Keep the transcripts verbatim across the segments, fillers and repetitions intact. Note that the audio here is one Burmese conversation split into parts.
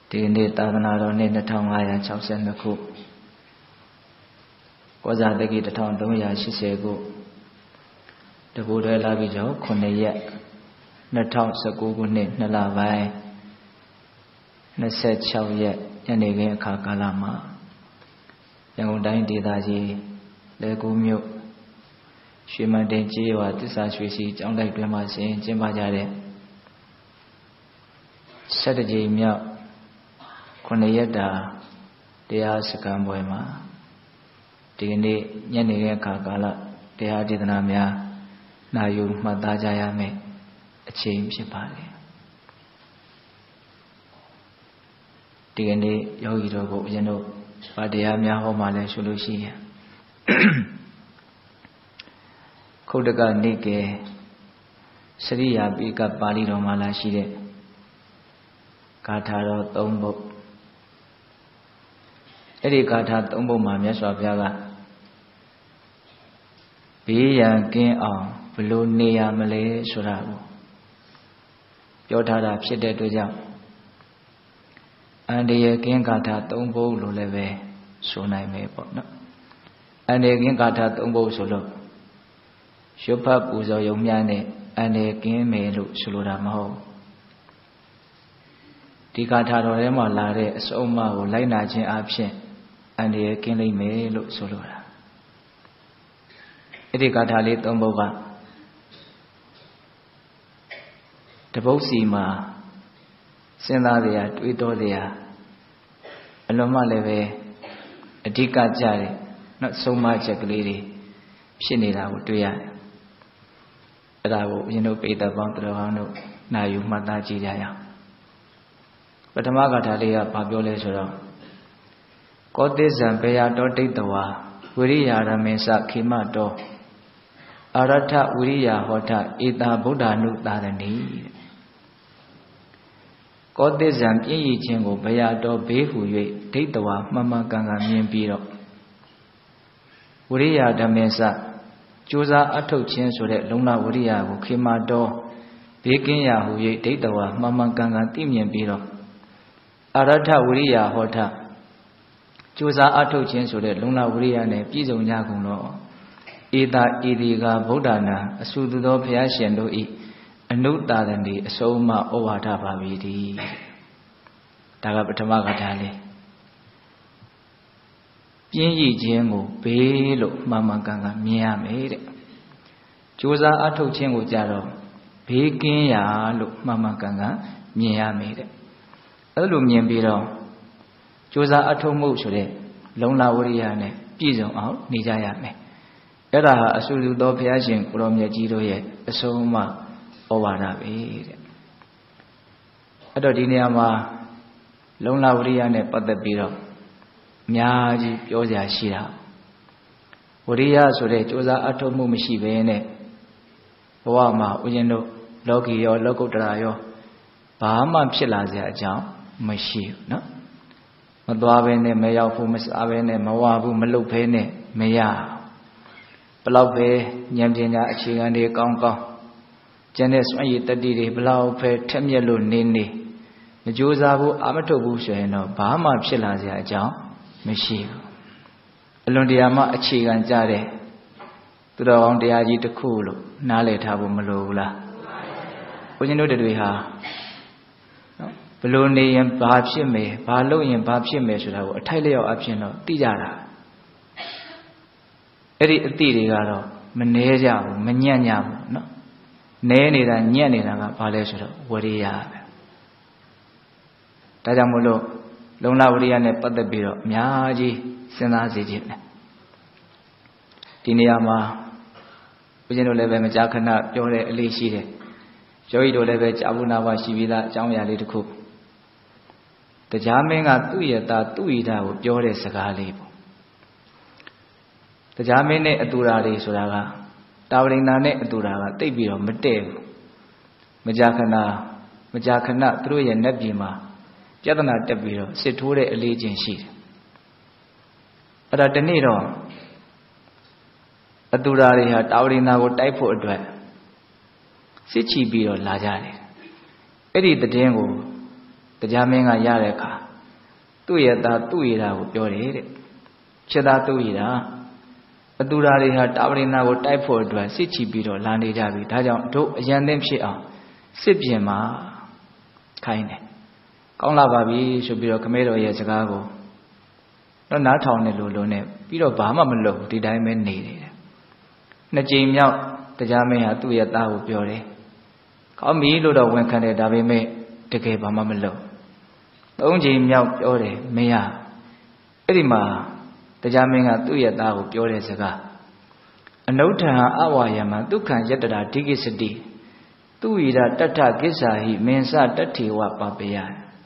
ဒီနေ့သာသနာတော်နှစ်နှစ်ထောင်ငါးရာ၆၂ခုကောဇာတက္ကိတစ်ထောင်သုံးရာရှစ်ဆယ်ခုတကူတွဲလာပြီးတော့ခုနှစ်ရက်နှစ်ထောင်၁၉ခုနှစ်နှစ်လပိုင်းနှစ်ဆယ့်၆ရက်ညနေခင်းအခါကာလမှာရန်ကုန်တိုင်းဒေသကြီးလေကူးမြို့ရွှေမန်တင်ကျေးရွာတစ္ဆာရွှေစီကျောင်းတိုက်တွင်မှာဆင်ကျင်းပကြတဲ့ဆက်တကြိမ်မြောက်ခုနှစ်ရက်တာတရားစခန်းပွဲမှာဒီနေ့ညနေခင်းအခါကာလတရားဒေသနာများနာယူမှတ်သားကြရမယ်အချိန်ဖြစ်ပါတယ်ဒီကနေ့ယောဂီတို့ကိုအရင်တို့ဗာတရားများဟောမှလည်းဆိုလို့ရှိရင်ခုတ်တကနိကေစရိယာပိကပါဠိတော်မှာလာရှိတဲ့ဂါထာတော်သုံးပုဒ်အဲ့ဒီဂါထာသုံးပုဒ်မှာမြတ်စွာဘုရားကဘေးရန်ကင်းအောင်ဘယ်လိုနေရမလဲဆိုတာကိုပြောထားတာဖြစ်တဲ့အတွက်ကြောင့်အန္တရာယ်ကင်းဂါထာသုံးပုဒ်လို့လည်းပဲဆိုနိုင်မယ်ပေါ့နော်အန္တရာယ်ကင်းဂါထာသုံးပုဒ်ဆိုလို့ရွတ်ဖတ်ပူဇော်ယုံမြနဲ့အန္တရာယ်ကင်းမယ်လို့ဆိုလိုတာမဟုတ်ဒီဂါထာတော်ထဲမှာလာတဲ့အစုံအမကိုလိုက်နာခြင်းအပြင်အန္တရာယ်ကင်းလိမ့်မယ်လို့ဆိုလိုတာအဲ့ဒီဂါထာလေးသုံးပုဒ်ကတပုဒ်စီမှာစဉ်းစားစရာတွေးတောစရာအလုံးမလည်းပဲအဓိကကြတဲ့နောက်ဆုံးမချက်ကလေးတွေဖြစ်နေတာကိုတွေ့ရတယ်အဲ့ဒါကိုအရင်တို့ပိဋကပေါင်းတော်ဟောင်းတို့နာယူမှတ်သားကြည့်ကြရအောင်ပထမဂါထာလေးကဘာပြောလဲဆိုတော့ကောတိဇံဘေယတောဒိဋ္ဌဝါဝိရိယာရမေသခေမတောအရထဝိရိယာဟောထဧတာဗုဒ္ဓ ानु သာရဏီကောတိဇံပြည့်ရည်ခြင်းကိုဘေယတောဘေးဟူ၍ဒိဋ္ဌဝါမှန်မှန်ကန်ကန်မြင်ပြီးတော့ဝိရိယာဓမေသကြိုးစားအထုတ်ခြင်းဆိုတဲ့လုံလဝိရိယကိုခေမတောဘေးကင်းရာဟူ၍ဒိဋ္ဌဝါမှန်မှန်ကန်ကန်သိမြင်ပြီးတော့အရထဝိရိယာဟောထကြိုးစားအထုတ်ခြင်းဆိုတဲ့လုံလဝိရိယနဲ့ပြည့်စုံကြကုန်တော့ဧတာဧဒီကဗုဒ္ဓနာအဆုသူသောဘုရားရှင်တို့ဤအနုတာရဏီအဆုံးမဩဝါဒပါပြီဒီဒါကပထမဂါထာလေးပြင်းရည်ခြင်းကိုဘေးလို့မှန်မှန်ကန်ကန်မြင်ရမယ်တဲ့ကြိုးစားအထုတ်ခြင်းကိုကြတော့ဘေးကင်းရာလို့မှန်မှန်ကန်ကန်မြင်ရမယ်တဲ့အဲ့လိုမြင်ပြီးတော့ကြိုးစားအထုတ်မှုဆိုတဲ့လုံလဝိရိယနဲ့ပြည့်စုံအောင်နေကြရမယ်အဲ့ဒါဟာအဆုလူသောဘုရားရှင်ကိုရောမြတ်ကြီးတို့ရဲ့အဆုံးအမဩဝါဒပဲတဲ့အဲ့တော့ဒီနေရာမှာလုံလဝိရိယနဲ့ပတ်သက်ပြီးတော့အများကြီးပြောစရာရှိတာဝိရိယဆိုတဲ့ကြိုးစားအထုတ်မှုမရှိဘဲနဲ့ဘဝမှာဦးဇင်းတို့လောကီရောလောကုတ္တရာရောဘာမှဖြစ်လာစရာအကြောင်းမရှိဘူးเนาะမသွားဘဲနဲ့မရောက်ဘူးမစားဘဲနဲ့မဝဘူးမလုပ်ဘဲနဲ့မရဘလောက်ပဲဉာဏ်ပညာအခြေခံတွေကောင်းကောင်းကျန်တဲ့စွမ်းရည်တတိတွေဘလောက်ပဲထက်မြက်လို့နေနေမကြိုးစားဘူးအာမထုတ်ဘူးဆိုရင်တော့ဘာမှဖြစ်လာစရာအကြောင်းမရှိဘူးအလွန်တရာမှအခြေခံကြတဲ့သူတော်ကောင်းတရားကြီးတစ်ခုလို့နားလည်ထားဖို့မလိုဘူးလားဘုရားတို့တွေဟာနော်ဘလို့နေရင်ဘာဖြစ်မယ်ဘာလုပ်ရင်ဘာဖြစ်မယ်ဆိုတာကိုအထိုက်လျောက်အဖြစ်တော့သိကြတာအဲ့ဒီအသိတွေကတော့မနှဲကြဘူးမညံ့ကြဘူးနော်နဲနေတာညံ့နေတာကဘာလဲဆိုတော့ဝရိယပဲဒါကြောင့်မို့လို့လုံလဝရိယနဲ့ပတ်သက်ပြီးတော့အများကြီးစဉ်းစားစေခြင်းနဲ့ဒီနေရာမှာဦးဇင်းတို့လည်းပဲမကြာခဏပြောတဲ့အလေးရှိတယ်ယောဂီတို့လည်းပဲကြာဘူးနာပါရှိပြီးသားအကြောင်းအရာလေးတစ်ခုတရားမင်းကသူ့ရဲ့သားသူ့ဤသားကိုပြောတဲ့စကားလေးပေါ့တရားမင်းနဲ့အတူတာတွေဆိုတာကတာဝရိန္ဒာနဲ့အတူတာကတိတ်ပြီးတော့မတည့်ဘူးမကြာခဏမကြာခဏသူတို့ရဲ့နတ်ပြည်မှာပြဿနာတက်ပြီးတော့စစ်ထိုးတဲ့အလေးချင်းရှိတယ်အဲ့ဒါတနေ့တော့အတူတာတွေဟာတာဝရိန္ဒာကိုတိုက်ဖို့အတွက်စစ်ချီပြီးတော့လာကြတယ်အဲ့ဒီတည်င်းကိုတရားမင်းကရတဲ့အခါသူ့ရဲ့သားသူ့ရတာကိုပြောတယ်တဲ့ချစ်သားသူ့ရတာအတူရာတွေဟာတာဝရိနာကိုတိုက်ဖို့အတွက်စစ်ချီပြီးတော့လာနေကြပြီဒါကြောင့်တို့အရန်သိဖြစ်အောင်စစ်ပြင်မှာခိုင်းတယ်ကောင်းလာပါပြီဆိုပြီးတော့ခမဲတော်ရဲ့စကားကိုတော့နားထောင်တယ်လို့လုံးနဲ့ပြီးတော့ဘာမှမလုပ်ဒီတိုင်းပဲနေတယ်နှစ်ကြိမ်မြောက်တရားမင်းဟာသူ့ရဲ့သားကိုပြောတယ်ကောင်းပြီလို့တော့ဝန်ခံတယ်ဒါပေမဲ့တကယ်ဘာမှမလုပ်သုံးကြိမ်မြောက်ပြောတယ်မင်းဟာအဲ့ဒီမှာတရားမင်းကသူ့ရဲ့သားကိုပြောတဲ့စကားအနုထံအဝါယမဒုက္ခံယတ္တရာဒိကိစတိသူဣဒတတ္ထကိစ္ဆာဟိမင်္စတတ္ထေဝပပယ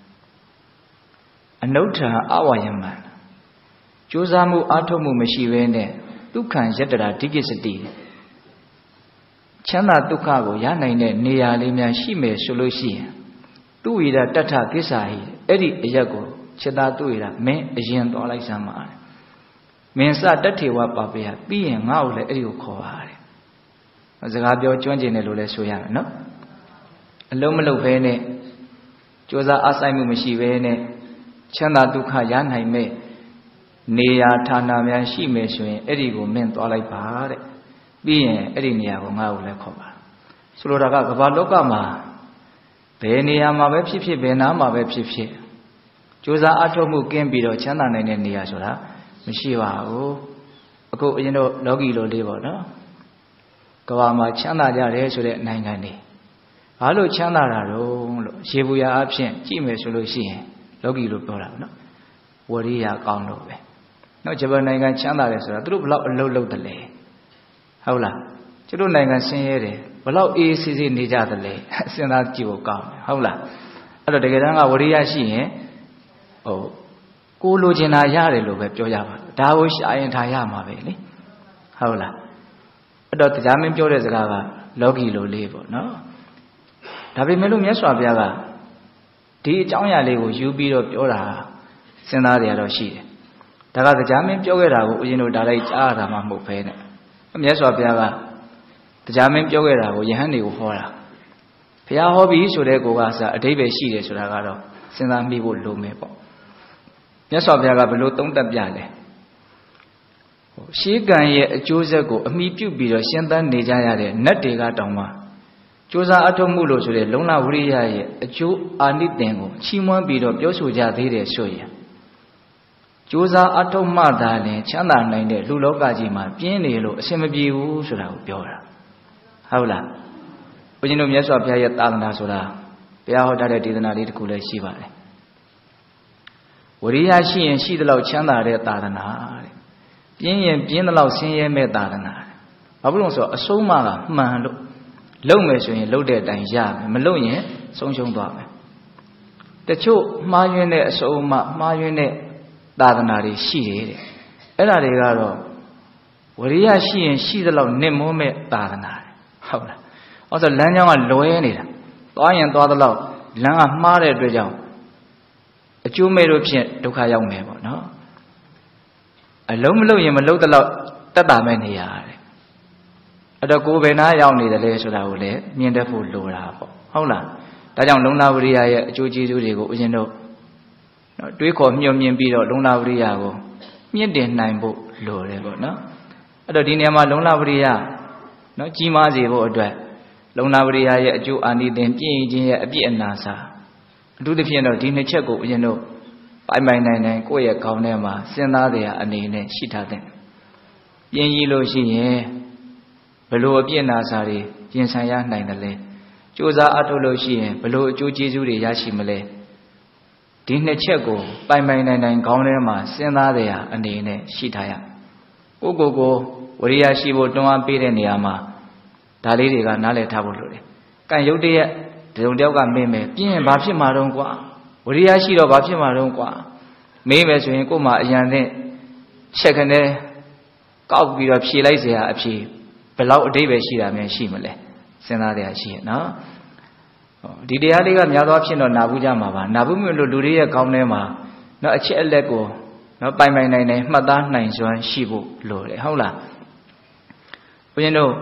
အနုထံအဝါယမကြိုးစားမှုအားထုတ်မှုမရှိဘဲနဲ့ဒုက္ခံယတ္တရာဒိကိစတိချမ်းသာဒုက္ခကိုရနိုင်တဲ့နေရာလေးများရှိမယ်ဆိုလို့ရှိရင်သူဣဒတတ္ထကိစ္ဆာဟိအဲ့ဒီအရက်ကိုခြေသားသူဣဒမင်းအရင်သွားလိုက်စမ်းပါမင်္စတတ္ထေဝပပယပြီးရင်ငါ့ကိုလည်းအဲ့ဒီကိုခေါ်ပါတယ်စကားပြောကျွမ်းကျင်တယ်လို့လည်းဆိုရမယ်နော်အလုံးမလုံးပဲနဲ့ကြိုးစားအားစိုက်မှုမရှိဘဲနဲ့ချမ်းသာဒုက္ခရနိုင်မဲ့နေရာဌာနများရှိမယ်ဆိုရင်အဲ့ဒီကိုမင်းသွားလိုက်ပါတဲ့ပြီးရင်အဲ့ဒီနေရာကိုငါ့ကိုလည်းခေါ်ပါဆိုလိုတာကကမ္ဘာလောကမှာဘယ်နေရာမှာပဲဖြစ်ဖြစ်ဘယ်နားမှာပဲဖြစ်ဖြစ်ကြိုးစားအားထုတ်မှုကင်းပြီးတော့ချမ်းသာနိုင်တဲ့နေရာဆိုတာမရှိပါဘူးအခုအရင်တော့လောကီလိုလေးပေါ့နော်ကမ္ဘာမှာချမ်းသာကြတယ်ဆိုတဲ့နိုင်ငံတွေဘာလို့ချမ်းသာတာတော့လို့ရေဘူးရအဖြစ်ကြည့်မယ်ဆိုလို့ရှိရင်လောကီလိုပြောတာနော်ဝရိယကောင်းလို့ပဲနော်ဂျပန်နိုင်ငံချမ်းသာတယ်ဆိုတာသူတို့ဘလောက်အလုပ်လုပ်တယ်လဲဟုတ်လားကျတို့နိုင်ငံဆင်းရဲတယ်ဘလောက်အေးအေးဆေးဆေးနေကြတယ်လဲစဉ်းစားကြည့်ဖို့ကောင်းတယ်ဟုတ်လားအဲ့တော့တကယ်တမ်းကဝရိယရှိရင်ဟိုကိုလိုချင်တာရတယ်လို့ပဲပြောရပါဒါကိုရှာရင်ထားရမှာပဲလေဟုတ်လားအဲ့တော့တရားမင်းပြောတဲ့စကားကလောကီလိုလေးပေါ့နော်ဒါပေမဲ့လို့မြတ်စွာဘုရားကဒီအကြောင်းအရာလေးကိုယူပြီးတော့ပြောတာစဉ်းစားရတော့ရှိတယ်ဒါကတရားမင်းပြောခဲ့တာကိုဦးဇင်းတို့ဒါလိုက်ကြားရတာမှမဟုတ်ဘဲနဲ့မြတ်စွာဘုရားကတရားမင်းပြောခဲ့တာကိုယဟန်တွေကိုဟောတာဘုရားဟောပြီးဆိုတဲ့ကိုကစအဓိပ္ပာယ်ရှိတယ်ဆိုတာကတော့စဉ်းစားမိဖို့လိုမယ်ပေါ့မြတ်စွာဘုရားကဘယ်လိုသုံးသပ်ပြလဲရှေးကံရဲ့အကျိုးဆက်ကိုအမိပြုပြီးတော့ရှင်းသန်းနေကြရတဲ့နတ်တွေကတောင်မှကြိုးစားအထောက်မှုလို့ဆိုတဲ့လုံလဝိရိယရဲ့အကျိုးအာနိသင်ကိုချီးမွမ်းပြီးတော့ပြောဆိုကြသေးတယ်ဆိုရင်ကြိုးစားအထောက်မှသာလျှင်ချမ်းသာနိုင်တဲ့လူလောကကြီးမှာပြင်းနေလို့အဆင်မပြေဘူးဆိုတာကိုပြောတာဟုတ်လားဘုရားတို့မြတ်စွာဘုရားရဲ့သာသနာဆိုတာဘုရားဟောထားတဲ့ဒေသနာလေးတစ်ခုလည်းရှိပါတယ်ဝရိယရှိရင်ရှိသလောက်ချမ်းသာတဲ့သာသနာတဲ့ပြင်းရင်ပြင်းသလောက်ဆင်းရဲမဲ့သာသနာဘာဖြစ်လို့ဆိုတော့အဆုံးအမကမှန်လို့လုပ်မယ်ဆိုရင်လုပ်တဲ့အတိုင်းရမယ်မလုပ်ရင်ဆုံးရှုံးသွားမယ်တချို့မှားယွင်းတဲ့အဆုံးအမမှားယွင်းတဲ့သာသနာတွေရှိတယ်တဲ့အဲ့ဒါတွေကတော့ဝရိယရှိရင်ရှိသလောက်နစ်မွန်းမဲ့သာသနာဟုတ်လားအဲ့ဆိုလမ်းကြောင်းကလွဲနေတာသွားရင်သွားသလောက်လမ်းကမှားတဲ့အတွက်ကြောင့်အကျိုးမဲ့လို့ဖြင့်ဒုက္ခရောက်မယ်ပေါ့နော်အလုံးမလုံးရင်မလုံးတလောက်တက်တာမဲ့နေရတယ်အဲ့တော့ကိုယ်ဘယ်နာရောက်နေတယ်လဲဆိုတာကိုလည်းမြင်တတ်ဖို့လိုတာပေါ့ဟုတ်လားဒါကြောင့်လုံလဝရိယရဲ့အကျိုးကျေးဇူးတွေကိုဦးဇင်းတို့နော်တွေးခေါ်မျှော်မြင်ပြီးတော့လုံလဝရိယကိုမြင့်တင်နိုင်ဖို့လိုတယ်ပေါ့နော်အဲ့တော့ဒီနေရာမှာလုံလဝရိယနော်ကြီးမားစေဖို့အတွက်လုံလဝရိယရဲ့အကျိုးအာနိသင်ပြည့်ရင်ချင်းရဲ့အပြည့်အနာစာအထူးသဖြင့်တော့ဒီနှစ်ချက်ကိုဦးဇင်းတို့ပိုင်ပိုင်နိုင်နိုင်ကိုယ့်ရဲ့ခေါင်းထဲမှာစဉ်းစားတဲ့အအနေနဲ့ရှိထားတဲ့ပြင်းကြီးလို့ရှိရင်ဘလို့အပြည့်အနာစာတွေပြင်ဆင်ရနိုင်တယ်လဲကြိုးစားအထုတ်လို့ရှိရင်ဘလို့အကျိုးကျေးဇူးတွေရရှိမလဲဒီနှစ်ချက်ကိုပိုင်ပိုင်နိုင်နိုင်ခေါင်းထဲမှာစဉ်းစားတဲ့အအနေနဲ့ရှိထားရကိုကိုကိုဝရိယရှိဖို့တွန်းအားပေးတဲ့နေရာမှာဒါလေးတွေကနားလည်ထားဖို့လိုတယ်။ကံရုပ်တရက်ဒုံတယောက်ကမင်းမယ်ပြင်းရင်ဘာဖြစ်မှာတော့ကွာဝရိယရှိတော့ဘာဖြစ်မှာတော့ကွာမေးမယ်ဆိုရင်ကို့မှာအရန်နဲ့ချက်ခနဲ့ကောက်ပြီးတော့ဖြေလိုက်เสียအဖြေဘယ်လောက်အတိတ်ပဲရှိတာများရှိမလဲစဉ်းစားရရှိရဲ့နော်ဒီတရားလေးကများသောအားဖြင့်တော့နာဘူးကြမှာပါနာဘူးမျိုးလို့လူတွေရဲ့ခေါင်းထဲမှာနော်အချက်အလက်ကိုနော်ပိုင်ပိုင်နိုင်နိုင်မှတ်သားနိုင်စွမ်းရှိဖို့လိုတယ်ဟုတ်လားဘုရင်တို့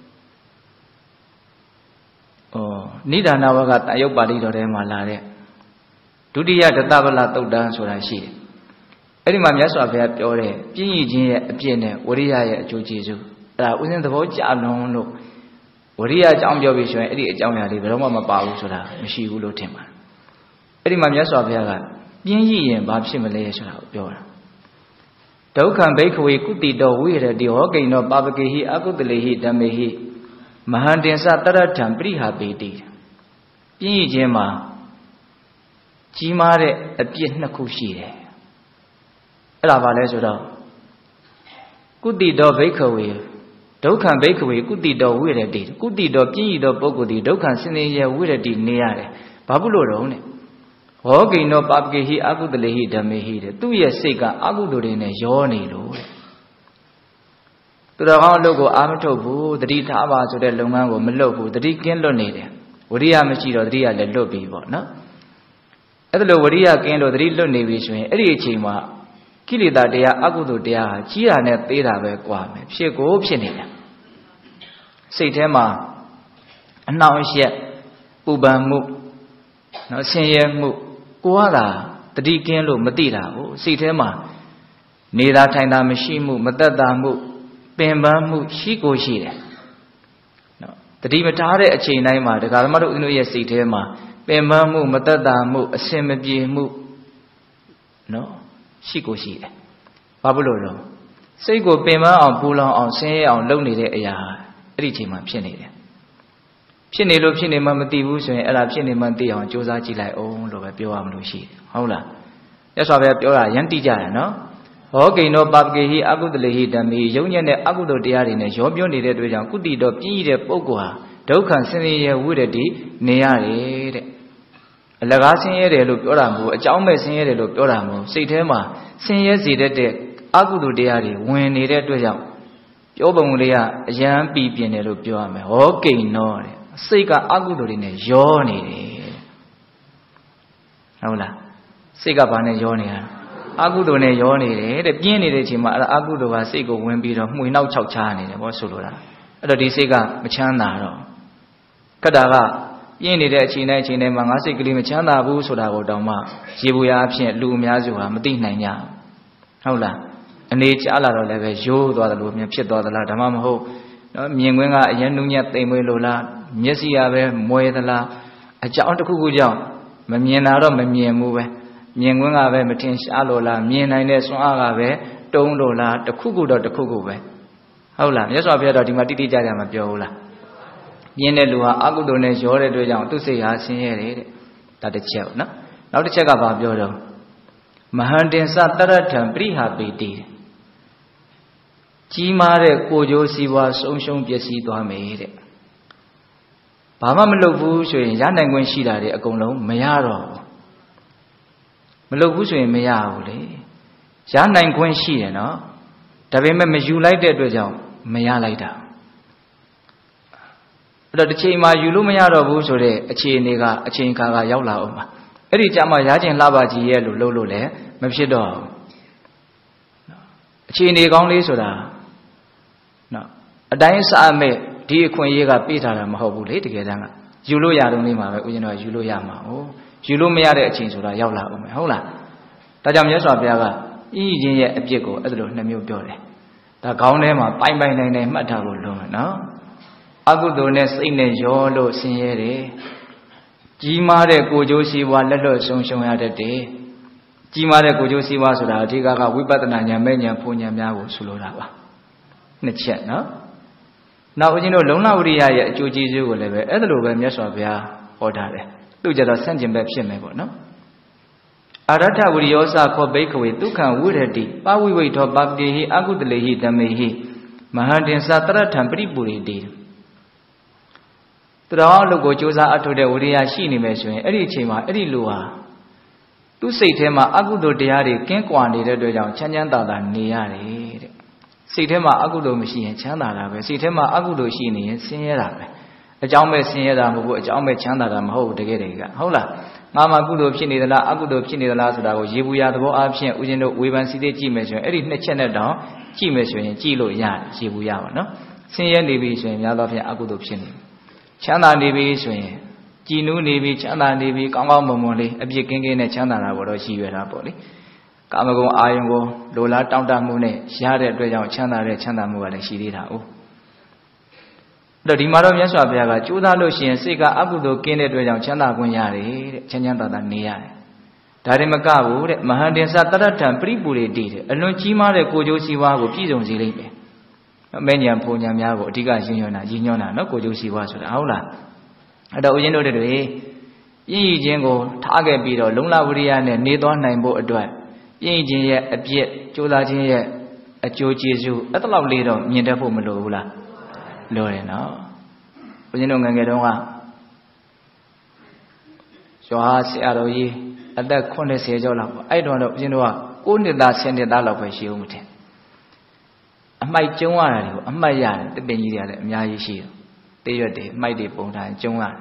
ဩနိဒာနဝကတယုတ်ပါဠိတော်ထဲမှာလာတဲ့ဒုတိယတတဗလသုတ်တံဆိုတာရှိတယ်အဲ့ဒီမှာမြတ်စွာဘုရားပြောတယ်ပြည့်ရည်ခြင်းရဲ့အပြည့်နဲ့ဝရိယရဲ့အကျိုးကျေးဇူးအဲ့ဒါဥစဉ်သဘောကြလုံးလို့ဝရိယအကြောင်းပြောပြီးဆိုရင်အဲ့ဒီအကြောင်းအရာလေးဘယ်တော့မှမပါဘူးဆိုတာမရှိဘူးလို့ထင်ပါတယ်အဲ့ဒီမှာမြတ်စွာဘုရားကပြင်းရည်ရင်ဘာဖြစ်မလဲဆိုတာကိုပြောတာဒုက္ခံဘိက္ခဝေကုတိတောဝိရတိဟောကိနောပါပကေဟိအကုတလေဟိဓမ္မေဟိမဟန္တင်္စတရထံပရိဟာပေတိပြင်းရည်ခြင်းမှာကြီးမားတဲ့အပြစ်နှစ်ခုရှိတယ်အဲ့ဒါဘာလဲဆိုတော့ကုတိတောဘိက္ခဝေဒုက္ခံဘိက္ခဝေကုတိတောဝိရတိကုတိတောပြင်းရည်သောပုဂ္ဂိုလ်ဒီဒုက္ခံစင်ရဲ့ဝိရတိနေရတယ်ဘာဖြစ်လို့တော့နဲ့ဟောကိနောပါပကေဟိအကုတလေဟိဓမ္မေဟိတဲ့သူ့ရဲ့စိတ်ကအကုသိုလ်တွေနဲ့ရောနေလို့တဲ့သူတော်ကောင်းအလုပ်ကိုအာမထုတ်ဘူးတတိထားပါဆိုတဲ့လုပ်ငန်းကိုမလုပ်ဘူးတတိကင်းလွတ်နေတယ်ဝရိယမရှိတော့တတိကလည်းလွတ်ပြီပေါ့နော်အဲ့ဒါလိုဝရိယကင်းလို့တတိလွတ်နေပြီဆိုရင်အဲ့ဒီအချိန်မှာကိလေသာတရားအကုသိုလ်တရားဟာကြီးတာနဲ့သေးတာပဲကွာမယ်ဖြစ်ကိုဖြစ်နေတာစိတ်ထဲမှာအနှောင့်အယှက်ပူပန်မှုနော်ဆင်းရဲမှုကိုယ်ကသာတတိကင်းလို့မသိတာဘူးစိတ်ထဲမှာနေတာထိုင်တာမရှိမှုမသက်သာမှုပင်ပန်းမှုရှိကိုရှိတယ်နော်တတိမထားတဲ့အချိန်တိုင်းမှာဒကာဓမ္မတို့ဦးတို့ရဲ့စိတ်ထဲမှာပင်ပန်းမှုမသက်သာမှုအစင်မပြေမှုနော်ရှိကိုရှိတယ်ဘာဖြစ်လို့လဲစိတ်ကိုပင်ပန်းအောင်ပူလောင်အောင်ဆင်းရဲအောင်လုပ်နေတဲ့အရာအဲ့ဒီအချိန်မှာဖြစ်နေတယ်ဖြစ်နေလို့ဖြစ်နေမှမသိဘူးဆိုရင်အဲ့ဒါဖြစ်နေမှသိအောင်ကြိုးစားကြည့်လိုက်အောင်လို့ပဲပြောရမလို့ရှိတယ်ဟုတ်လားရသော်ပဲပြောတာရမ်းတိကြတယ်နော်ဟောကိနောပါပကေဟိအကုတလေဟိဓမ္မေယုံညံ့တဲ့အကုသိုလ်တရားတွေနဲ့ရောပြောနေတဲ့အတွက်ကြောင့်ကုတိတော်ပြည့်တဲ့ပုဂ္ဂိုလ်ဟာဒုက္ခဆင်းရဲဝိရတိနေရတယ်တဲ့အလကားဆင်းရဲတယ်လို့ပြောတာမဟုတ်အကြောင်းမဲ့ဆင်းရဲတယ်လို့ပြောတာမဟုတ်စိတ်ထဲမှာဆင်းရဲစေတဲ့အကုသိုလ်တရားတွေဝင်နေတဲ့အတွက်ကြောင့်ပြောပုံလေးကအယံပီပြင်းတယ်လို့ပြောရမယ်ဟောကိနောတဲ့စိတ်ကအကုသိုလ်တွေနဲ့ရောနေတယ်ဟုတ်လားစိတ်ကဘာနဲ့ရောနေတာအကုသိုလ်နဲ့ရောနေတယ်တဲ့ပြင်းနေတဲ့အချိန်မှာအဲ့ဒါအကုသိုလ်ကစိတ်ကိုဝင်ပြီးတော့မှွေနှောက်ချောက်ချားနေတယ်ဘောဆိုလိုတာအဲ့တော့ဒီစိတ်ကမချမ်းသာတော့ခက်တာကပြင်းနေတဲ့အချိန်တိုင်းအချိန်တိုင်းမှာငါစိတ်ကလေးမချမ်းသာဘူးဆိုတာကိုတောင်မှရေဘူးရအဖြစ်လူအများစုဟာမသိနိုင်ကြဟုတ်လားအနေချလာတော့လည်းပဲရိုးသွားတယ်လို့မြန်ဖြစ်သွားသလားဒါမှမဟုတ်နော်မြင်ကွင်းကအရင်နုညက်တိမ်မွေးလို့လားမျက်စိကပဲမွဲသလားအကြောင်းတစ်ခုခုကြောင့်မမြင်တာတော့မမြင်ဘူးပဲမြင်ကွင်းကပဲမထင်ရှားလို့လားမြင်နိုင်တဲ့စွမ်းအားကပဲတုံးလို့လားတစ်ခုခုတော့တစ်ခုခုပဲဟုတ်လားမြတ်စွာဘုရားတော့ဒီမှာတိတိကျကျမပြောဘူးလားမြင်တဲ့လူဟာအကုသိုလ်နဲ့ရောတဲ့အတွက်ကြောင့်သူ့စိတ်ဟာဆင်းရဲတယ်တဲ့ဒါတစ်ချက်နော်နောက်တစ်ချက်ကဘာပြောတော့မဟန္တင်္စတရထံပရိဟာပေတိကြီးမားတဲ့ကိုကြိုးစီးပွားဆုံးရှုံးပျက်စီးသွားမယ်တဲ့ဘာမှမလုပ်ဘူးဆိုရင်ရနိုင်ခွင့်ရှိတာတွေအကုန်လုံးမရတော့ဘူးမလုပ်ဘူးဆိုရင်မရဘူးလေရနိုင်ခွင့်ရှိတယ်နော်ဒါပေမဲ့မယူလိုက်တဲ့အတွက်ကြောင့်မရလိုက်တာအဲ့တော့တစ်ချိန်မှာယူလို့မရတော့ဘူးဆိုတဲ့အခြေအနေကအချိန်ခါကရောက်လာအောင်ပါအဲ့ဒီကြမှာရခြင်းလှပကြီးရဲ့လို့လုပ်လို့လည်းမဖြစ်တော့ဘူးအခြေအနေကောင်းလေးဆိုတာနော်အတိုင်းစအမဲ့ဒီအခွင့်အရေးကပေးထားတာမဟုတ်ဘူးလေတကယ်တမ်းကယူလို့ရတော့နေမှာပဲဦးဇင်းတော်ယူလို့ရမှာဟုတ်ယူလို့မရတဲ့အချိန်ဆိုတာရောက်လာအောင်မယ်ဟုတ်လားဒါကြောင့်မြတ်စွာဘုရားကဤချင်းရဲ့အပြစ်ကိုအဲ့လိုနှစ်မျိုးပြောတယ်ဒါခေါင်းထဲမှာပိုင်ပိုင်နိုင်နိုင်မှတ်ထားဖို့လုံးမယ်နော်အကုသိုလ်နဲ့စိတ်နဲ့ရောလို့ဆင်းရဲတယ်ကြီးမားတဲ့ကိုကြိုးစီးပွားလက်လွတ်ဆုံးရှုံးရတတ်တယ်ကြီးမားတဲ့ကိုကြိုးစီးပွားဆိုတာအဓိကကဝိပဿနာဉာဏ်မဲ့ဉာဏ်ဖုံဉာဏ်များကိုဆိုလိုတာပါနှစ်ချက်နော်နောက်ဦးဇင်းတို့လုံလဝိရိယရဲ့အကျိုးကျေးဇူးကိုလည်းပဲအဲ့ဒါလိုပဲမြတ်စွာဘုရားဟောထားတယ်သူကြတော့ဆန့်ကျင်ဘက်ဖြစ်မယ်ပေါ့နော်အာရထဝိရိယောစခောဘိက္ခဝေဒုက္ခံဝိရတိပဝိဝိထောပပတိဟိအကုတလေဟိဓမ္မေဟိမဟန္တင်္စတရထံပရိပူရိတိသူတော်အလုပ်ကိုစ조사အထုတ်တဲ့ဝိရိယရှိနေမယ်ဆိုရင်အဲ့ဒီအချိန်မှာအဲ့ဒီလူဟာသူ့စိတ်ထဲမှာအကုသိုလ်တရားတွေကင်းကွာနေတဲ့အတွက်ကြောင့်ချမ်းချမ်းသာသာနေရတယ်တဲ့စိတ်ထဲမှာအကုသိုလ်မရှိရင်ချမ်းသာတာပဲစိတ်ထဲမှာအကုသိုလ်ရှိနေရင်ဆင်းရဲတာပဲအကြောင်းမဲ့ဆင်းရဲတာမဟုတ်ဘူးအကြောင်းမဲ့ချမ်းသာတာမဟုတ်ဘူးတကယ်တည်းကဟုတ်လားငါမှာကုသိုလ်ဖြစ်နေသလားအကုသိုလ်ဖြစ်နေသလားဆိုတာကိုရေဘူးရသဘောအဖြစ်ဦးဇင်းတို့ဝေဖန်စီသေးကြည့်မယ်ဆိုရင်အဲ့ဒီနှစ်ချက်နဲ့တောင်ကြည့်မယ်ဆိုရင်ကြည့်လို့ရတယ်ရေဘူးရပါနော်ဆင်းရဲနေပြီဆိုရင်များသောဖြင့်အကုသိုလ်ဖြစ်နေချမ်းသာနေပြီဆိုရင်ကြည်နူးနေပြီချမ်းသာနေပြီကောင်းကောင်းမွန်မွန်လေးအပြစ်ကင်းကင်းနဲ့ချမ်းသာတာကိုတော့ရှိရတာပေါ့လေကာမဂုဏ်အာယုံကိုလိုလားတောင့်တမှုနဲ့ရတဲ့အတွက်ကြောင့်ချမ်းသာတဲ့ချမ်းသာမှုကလည်းရှိသေးတာ哦အဲ့တော့ဒီမှာတော့မြတ်စွာဘုရားကကြိုးစားလို့ရှိရင်စိတ်ကအကုသိုလ်ကင်းတဲ့အတွက်ကြောင့်ချမ်းသာခွင့်ရတယ်တဲ့ချမ်းချမ်းသာသာနေရတယ်ဒါတွေမကဘူးတဲ့မဟာတင်္စတရထံပရိပူရိတိတဲ့အလွန်ကြီးမားတဲ့ကိုယ်ကျိုးစီးပွားကိုပြည့်စုံစေလိမ့်မယ်အမဲညာဖုန်ညာများကိုအဓိကရင်းညွှန်းတာရင်းညွှန်းတာနော်ကိုယ်ကျိုးစီးပွားဆိုတာဟုတ်လားအဲ့တော့ဦးဇင်းတို့တွေရည်ရည်ချင်းကိုထားခဲ့ပြီးတော့လုံလဝိရိယနဲ့နေသွားနိုင်ဖို့အတွက်ရည်ချင်းရဲ့အပြစ်ကြိုးစားခြင်းရဲ့အကျိုးကျေးဇူးအဲ့လောက်လေးတော့မြင်တတ်ဖို့မလိုဘူးလားလိုတယ်နော်ဦးဇင်းတို့ငယ်ငယ်တုန်းကရွာဆရာတော်ကြီးအသက်ခုနှစ်ဆယ်ကျော်လောက်ပေါ့အဲ့တုန်းကတော့ဦးဇင်းတို့ကကိုးနှစ်သားဆယ်နှစ်သားလောက်ပဲရှိဦးမထင်အမိုက်ကျုံးရတာတွေကိုအမှတ်ရတယ်တပင်ကြီးတွေကလည်းအများကြီးရှိတယ်တေးရွက်တွေအမိုက်တွေပုံထားကျုံးရတယ်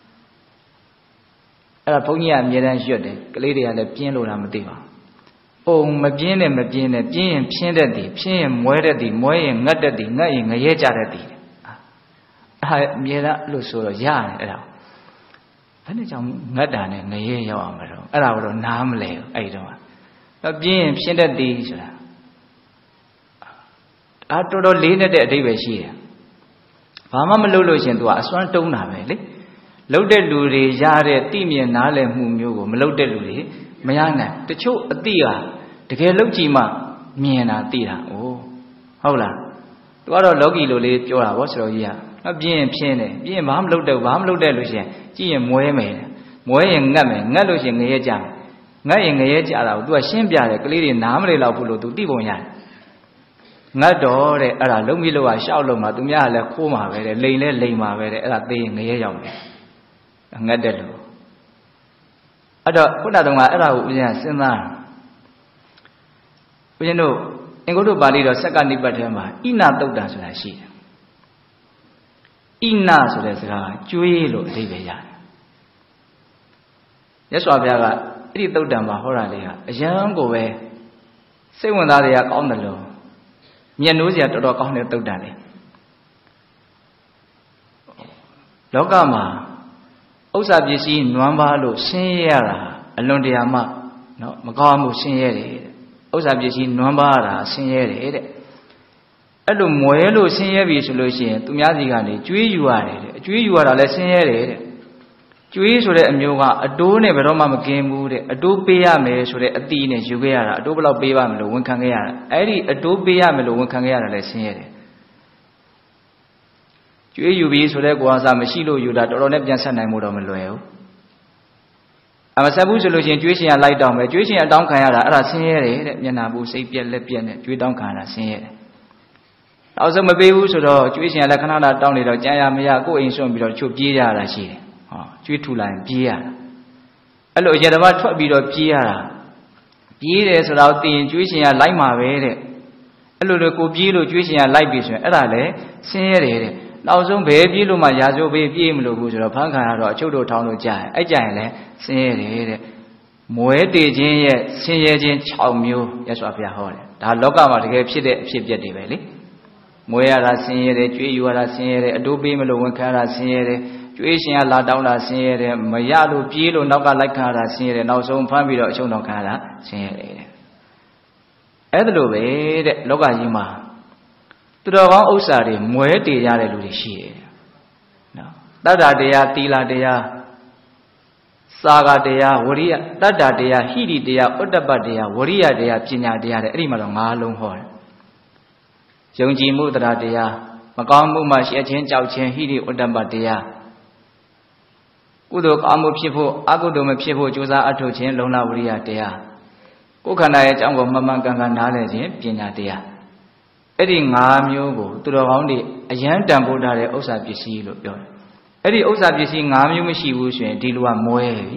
အဲ့ဒါဘုန်းကြီးကအမြဲတမ်းရွတ်တယ်ကလေးတွေကလည်းပြင်းလို့တာမသိပါဘူးပုံမပြင်းနဲ့မပြင်းနဲ့ပြင်းရင်ဖြင်းတတ်သည်ဖြင်းရင်မွဲတတ်သည်မွဲရင်ငတ်တတ်သည်ငတ်ရင်ငရဲကြတတ်သည်အဲ့အမြဲတမ်းလို့ဆိုတော့ရတယ်အဲ့ဒါဘယ်နဲ့ကြောင့်ငတ်တာနဲ့ငရဲရောက်အောင်မလို့အဲ့ဒါတော့နားမလဲအဲ့တော့ပြင်းရင်ဖြင်းတတ်သည်ဆိုတာအာတော်တော်လေးနဲ့တဲ့အဓိပ္ပာယ်ရှိတယ်ဘာမှမလုပ်လို့ရှင်သူကအစွမ်းတုံးတာပဲလေလှုပ်တဲ့လူတွေရတဲ့တိမြင်နားလည်မှုမျိုးကိုမလှုပ်တဲ့လူတွေမရနိုင်တချို့အတိကတကယ်လှုပ်ကြည့်မှမြင်တာသိတာအိုးဟုတ်လားသူကတော့လောကီလိုလေးပြောတာဗောဆရာကြီးကပြင်းရင်ဖြင်းတယ်ပြင်းရင်ဘာမှမလှုပ်တော့ဘာမှမလှုပ်တဲ့လူရှင်ကြည့်ရင်မွဲမယ်မွဲရင်ငတ်မယ်ငတ်လို့ရှင်ငရဲကြမယ်ငတ်ရင်ငရဲကြတာကို तू ကရှင်းပြတယ်ကလေးတွေနားမလဲတော့ဘူးလို့ तू သိပုံရတယ်ငတ်တော့တဲ့အဲ့ဒါလုံးပြီးလို့ကရှောက်လို့မှသူများကလည်းခိုးမှာပဲတဲ့လိန်လဲလိန်မှာပဲတဲ့အဲ့ဒါသိရင်ငရဲရောက်တယ်ငတ်တဲ့လူအဲ့တော့ခုနတုန်းကအဲ့ဒါကိုဦးဇင်းကစဉ်းစားဦးဇင်းတို့အင်္ဂုတ္တပါဠိတော်စက္ကနိပတ်ထဲမှာဣနာတုတ်တံဆိုတာရှိတယ်ဣနာဆိုတဲ့စကားကျွေးလို့အဓိပ္ပာယ်ရတယ်မြတ်စွာဘုရားကအဲ့ဒီတုတ်တံမှာဟောတာလေးကအယံကိုပဲစိတ်ဝင်စားတွေကကောင်းတယ်လို့မျက်နှိုးစရာတော်တော်ကောင်းတဲ့တုတ်တံလေးလောကမှာဥစ္စာပစ္စည်းနွမ်းပါလို့ဆင်းရဲရတာအလွန်တရာမှနော်မကောင်းမှုဆင်းရဲတယ်တဲ့ဥစ္စာပစ္စည်းနွမ်းပါတာဆင်းရဲတယ်တဲ့အဲ့လိုမွဲလို့ဆင်းရဲပြီဆိုလို့ရှိရင်သူများစီကနေကျွေးယူရတယ်တဲ့အကျွေးယူရတာလည်းဆင်းရဲတယ်တဲ့ကျွေးဆိုတဲ့အမျိုးကအတိုးနဲ့ဘယ်တော့မှမကင်းဘူးတဲ့အတိုးပေးရမယ်ဆိုတဲ့အတိနဲ့ယူခဲ့ရတာအတိုးဘယ်လောက်ပေးပါမလို့ဝန်ခံခဲ့ရတာအဲ့ဒီအတိုးပေးရမယ်လို့ဝန်ခံခဲ့ရတာလည်းဆင်းရဲတယ်ကျွေးယူပြီးဆိုတဲ့ကိုယ်အားမရှိလို့ယူတာတော်တော်နဲ့ပြန်ဆက်နိုင်မှုတော့မလွယ်ဘူးအမဆက်ဘူးဆိုလို့ရှိရင်ကျွေးရှင်ကလိုက်တောင်းမယ်ကျွေးရှင်အတောင်းခံရတာအဲ့ဒါဆင်းရဲတယ်တဲ့မျက်နှာဘူးစိတ်ပြက်လက်ပြက်နဲ့ကျွေးတောင်းခံရတာဆင်းရဲတယ်နောက်ဆုံးမပေးဘူးဆိုတော့ကျွေးရှင်ကလည်းခဏခဏတောင်းနေတော့ကြံရမရကိုယ်အိမ်ဆွန့်ပြီးတော့ချုပ်ပြေးရတာရှိတယ်ဟောကျွေးထူလိုက်ပြေးရတာအဲ့လိုအကြတမထွက်ပြီးတော့ပြေးရတာပြေးတယ်ဆိုတော့သိရင်ကျွေးရှင်ကလိုက်မှာပဲတဲ့အဲ့လိုလေကိုပြေးလို့ကျွေးရှင်ကလိုက်ပြီဆိုရင်အဲ့ဒါလည်းဆင်းရဲတယ်တဲ့နောက်ဆုံးဘယ်ပြေးလို့မှရာဇိုးပေးပြေးမလို့ဘူးဆိုတော့ဖန်ခံရတော့အချုပ်တို့ထောင်းလို့ကြာရင်အဲ့ကြရင်လည်းဆင်းရဲတယ်တဲ့မွဲတေခြင်းရဲ့ဆင်းရဲခြင်း၆မျိုးရသော်ဘုရားဟောတယ်ဒါလောကမှာတကယ်ဖြစ်တဲ့အဖြစ်အပျက်တွေပဲလေမွဲရတာဆင်းရဲတယ်ကြွေးယူရတာဆင်းရဲတယ်အတိုးပေးမလို့ဝန်ခံရတာဆင်းရဲတယ်ကြွေးရှင်ကလာတောင်းတာဆင်းရဲတယ်မရလို့ပြေးလို့နောက်ကလိုက်ခံရတာဆင်းရဲတယ်နောက်ဆုံးဖမ်းပြီးတော့အချုပ်တော်ခံရတာဆင်းရဲတယ်တဲ့အဲ့ဒါလိုပဲတဲ့လောကကြီးမှာသူတော်ကောင်းဥစ္စာတွေမွဲတေရတဲ့လူတွေရှိတယ်နော်တတ္တတရားသီလတရားစာဂတရားဝရိယတတ္တတရားဟိရိတရားဥတ္တပတရားဝရိယတရားပညာတရားတဲ့အဲ့ဒီမှာတော့၅လုံးဟောတယ်ယုံကြည်မှုတရားတရားမကောင်းမှုမှရှက်ခြင်းကြောက်ခြင်းဟိရိဥတ္တပတရားကုသိုလ်ကောင်းမှုဖြစ်ဖို့အကုသိုလ်မဖြစ်ဖို့ကြိုးစားအထောက်ခြင်းလုံလဝရိယတရားကိုယ်ခန္ဓာရဲ့အကြောင်းကိုမှန်မှန်ကန်ကန်နားလည်ခြင်းပညာတရားအဲ့ဒီ၅မျိုးကိုသူတော်ကောင်းတွေအယံတန်ဖိုးထားတဲ့ဥစ္စာပစ္စည်းလို့ပြောတယ်အဲ့ဒီဥစ္စာပစ္စည်း၅မျိုးမရှိဘူးဆိုရင်ဒီလူကမွဲပြီ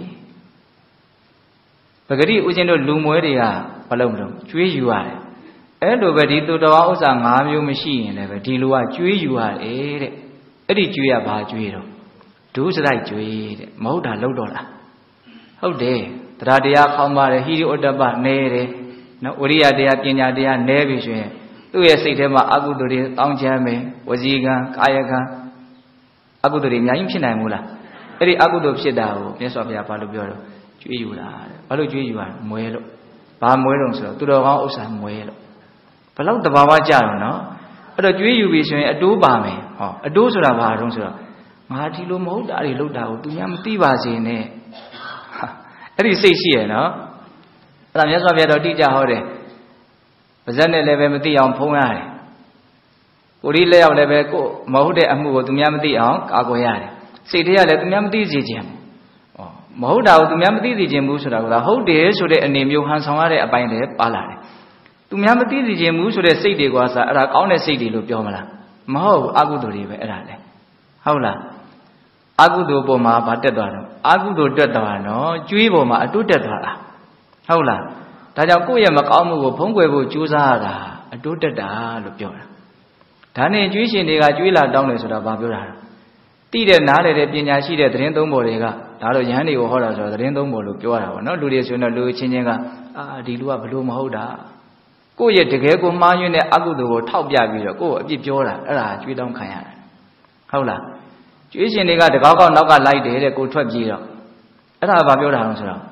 ပဂတိဥရှင်တို့လူမွဲတွေကဘာလို့မလို့ကျွေးယူရတယ်အဲ့လိုပဲဒီသူတော်ကောင်းဥစ္စာ၅မျိုးမရှိရင်လည်းပဲဒီလူကကျွေးယူရတယ်တဲ့အဲ့ဒီကျွေးရဘာကျွေးတော့ဒုစရိုက်ကျွေးတဲ့မဟုတ်တာလောက်တော့လားဟုတ်တယ်တရားတရားခေါင်းပါတယ်ဟိရိဥတ္တပနဲတယ်နော်ဝရိယတရားပညာတရားနဲပြီဆိုရင်သူ့ရဲ့စိတ်ထဲမှာအကုသိုလ်တွေတောင်းချမ်းမယ်ဝစီကံကာယကံအကုသိုလ်တွေအများကြီးဖြစ်နိုင်ဘူးလားအဲ့ဒီအကုသိုလ်ဖြစ်တာကိုမြတ်စွာဘုရားဘာလို့ပြောတော့ကျွေးယူတာတဲ့ဘာလို့ကျွေးယူရမွဲလို့ဘာမွဲတော့ဆိုတော့သူတော်ကောင်းဥစ္စာမွဲလို့ဘလောက်တဘာဝကြတော့နော်အဲ့တော့ကျွေးယူပြီဆိုရင်အတိုးပါမယ်ဟောအတိုးဆိုတာဘာတုံးဆိုတော့ငါဒီလိုမဟုတ်တာတွေလုပ်တာကိုသူများမသိပါစေနဲ့အဲ့ဒီစိတ်ရှိရနော်အဲ့ဒါမြတ်စွာဘုရားတော်တိကျဟောတယ်ပါဇက်နဲ့လည်းပဲမသိအောင်ဖုံးရတယ်ကိုယ်ဒီလက်ရောက်လည်းပဲကိုမဟုတ်တဲ့အမှုကိုသူများမသိအောင်ကာကွယ်ရတယ်စိတ်ထဲကလည်းသူများမသိစေခြင်းဩမဟုတ်တာကိုသူများမသိစေခြင်းဘူးဆိုတာကဟုတ်တယ်ဆိုတဲ့အနေမျိုးဟန်ဆောင်ရတဲ့အပိုင်းတွေပါလာတယ်သူများမသိစေခြင်းဘူးဆိုတဲ့စိတ်တွေကစားအဲ့ဒါကောင်းတဲ့စိတ်တွေလို့ပြောမလားမဟုတ်ဘူးအကုသိုလ်တွေပဲအဲ့ဒါလေဟုတ်လားအကုသိုလ်ပေါ်မှာဗာတက်သွားတော့အကုသိုလ်တက်သွားတော့ကျွေးပေါ်မှာအတုတက်သွားတာဟုတ်လားဒါကြောင့်ကိုယ့်ရဲ့မကောင်းမှုကိုဖုံးကွယ်ဖို့ကြိုးစားရတာအတုတက်တာလို့ပြောတာဒါနဲ့ကျွေးရှင်တွေကကျွေးလာတောင်းတယ်ဆိုတာဘာပြောတာလဲတိတဲ့နားလေတဲ့ပညာရှိတဲ့သတင်းသုံးပေါ်တွေကဒါတော့ယဟန်တွေကိုဟောတာဆိုတော့သတင်းသုံးပေါ်လို့ပြောတာပေါ့နော်လူတွေဆိုရင်တော့လူချင်းချင်းကအာဒီလူကဘလို့မဟုတ်တာကိုယ့်ရဲ့တကယ်ကိုမှားယွင်းတဲ့အကုသိုလ်ကိုထောက်ပြပြီးတော့ကိုယ့်ကိုအပြစ်ပြောတာအဲ့ဒါကျွေးတောင်းခံရတယ်ဟုတ်လားကျွေးရှင်တွေကတကောက်ကောက်နောက်ကလိုက်တယ်တဲ့ကိုထွက်ပြေးတော့အဲ့ဒါဘာပြောတာလဲဆိုတော့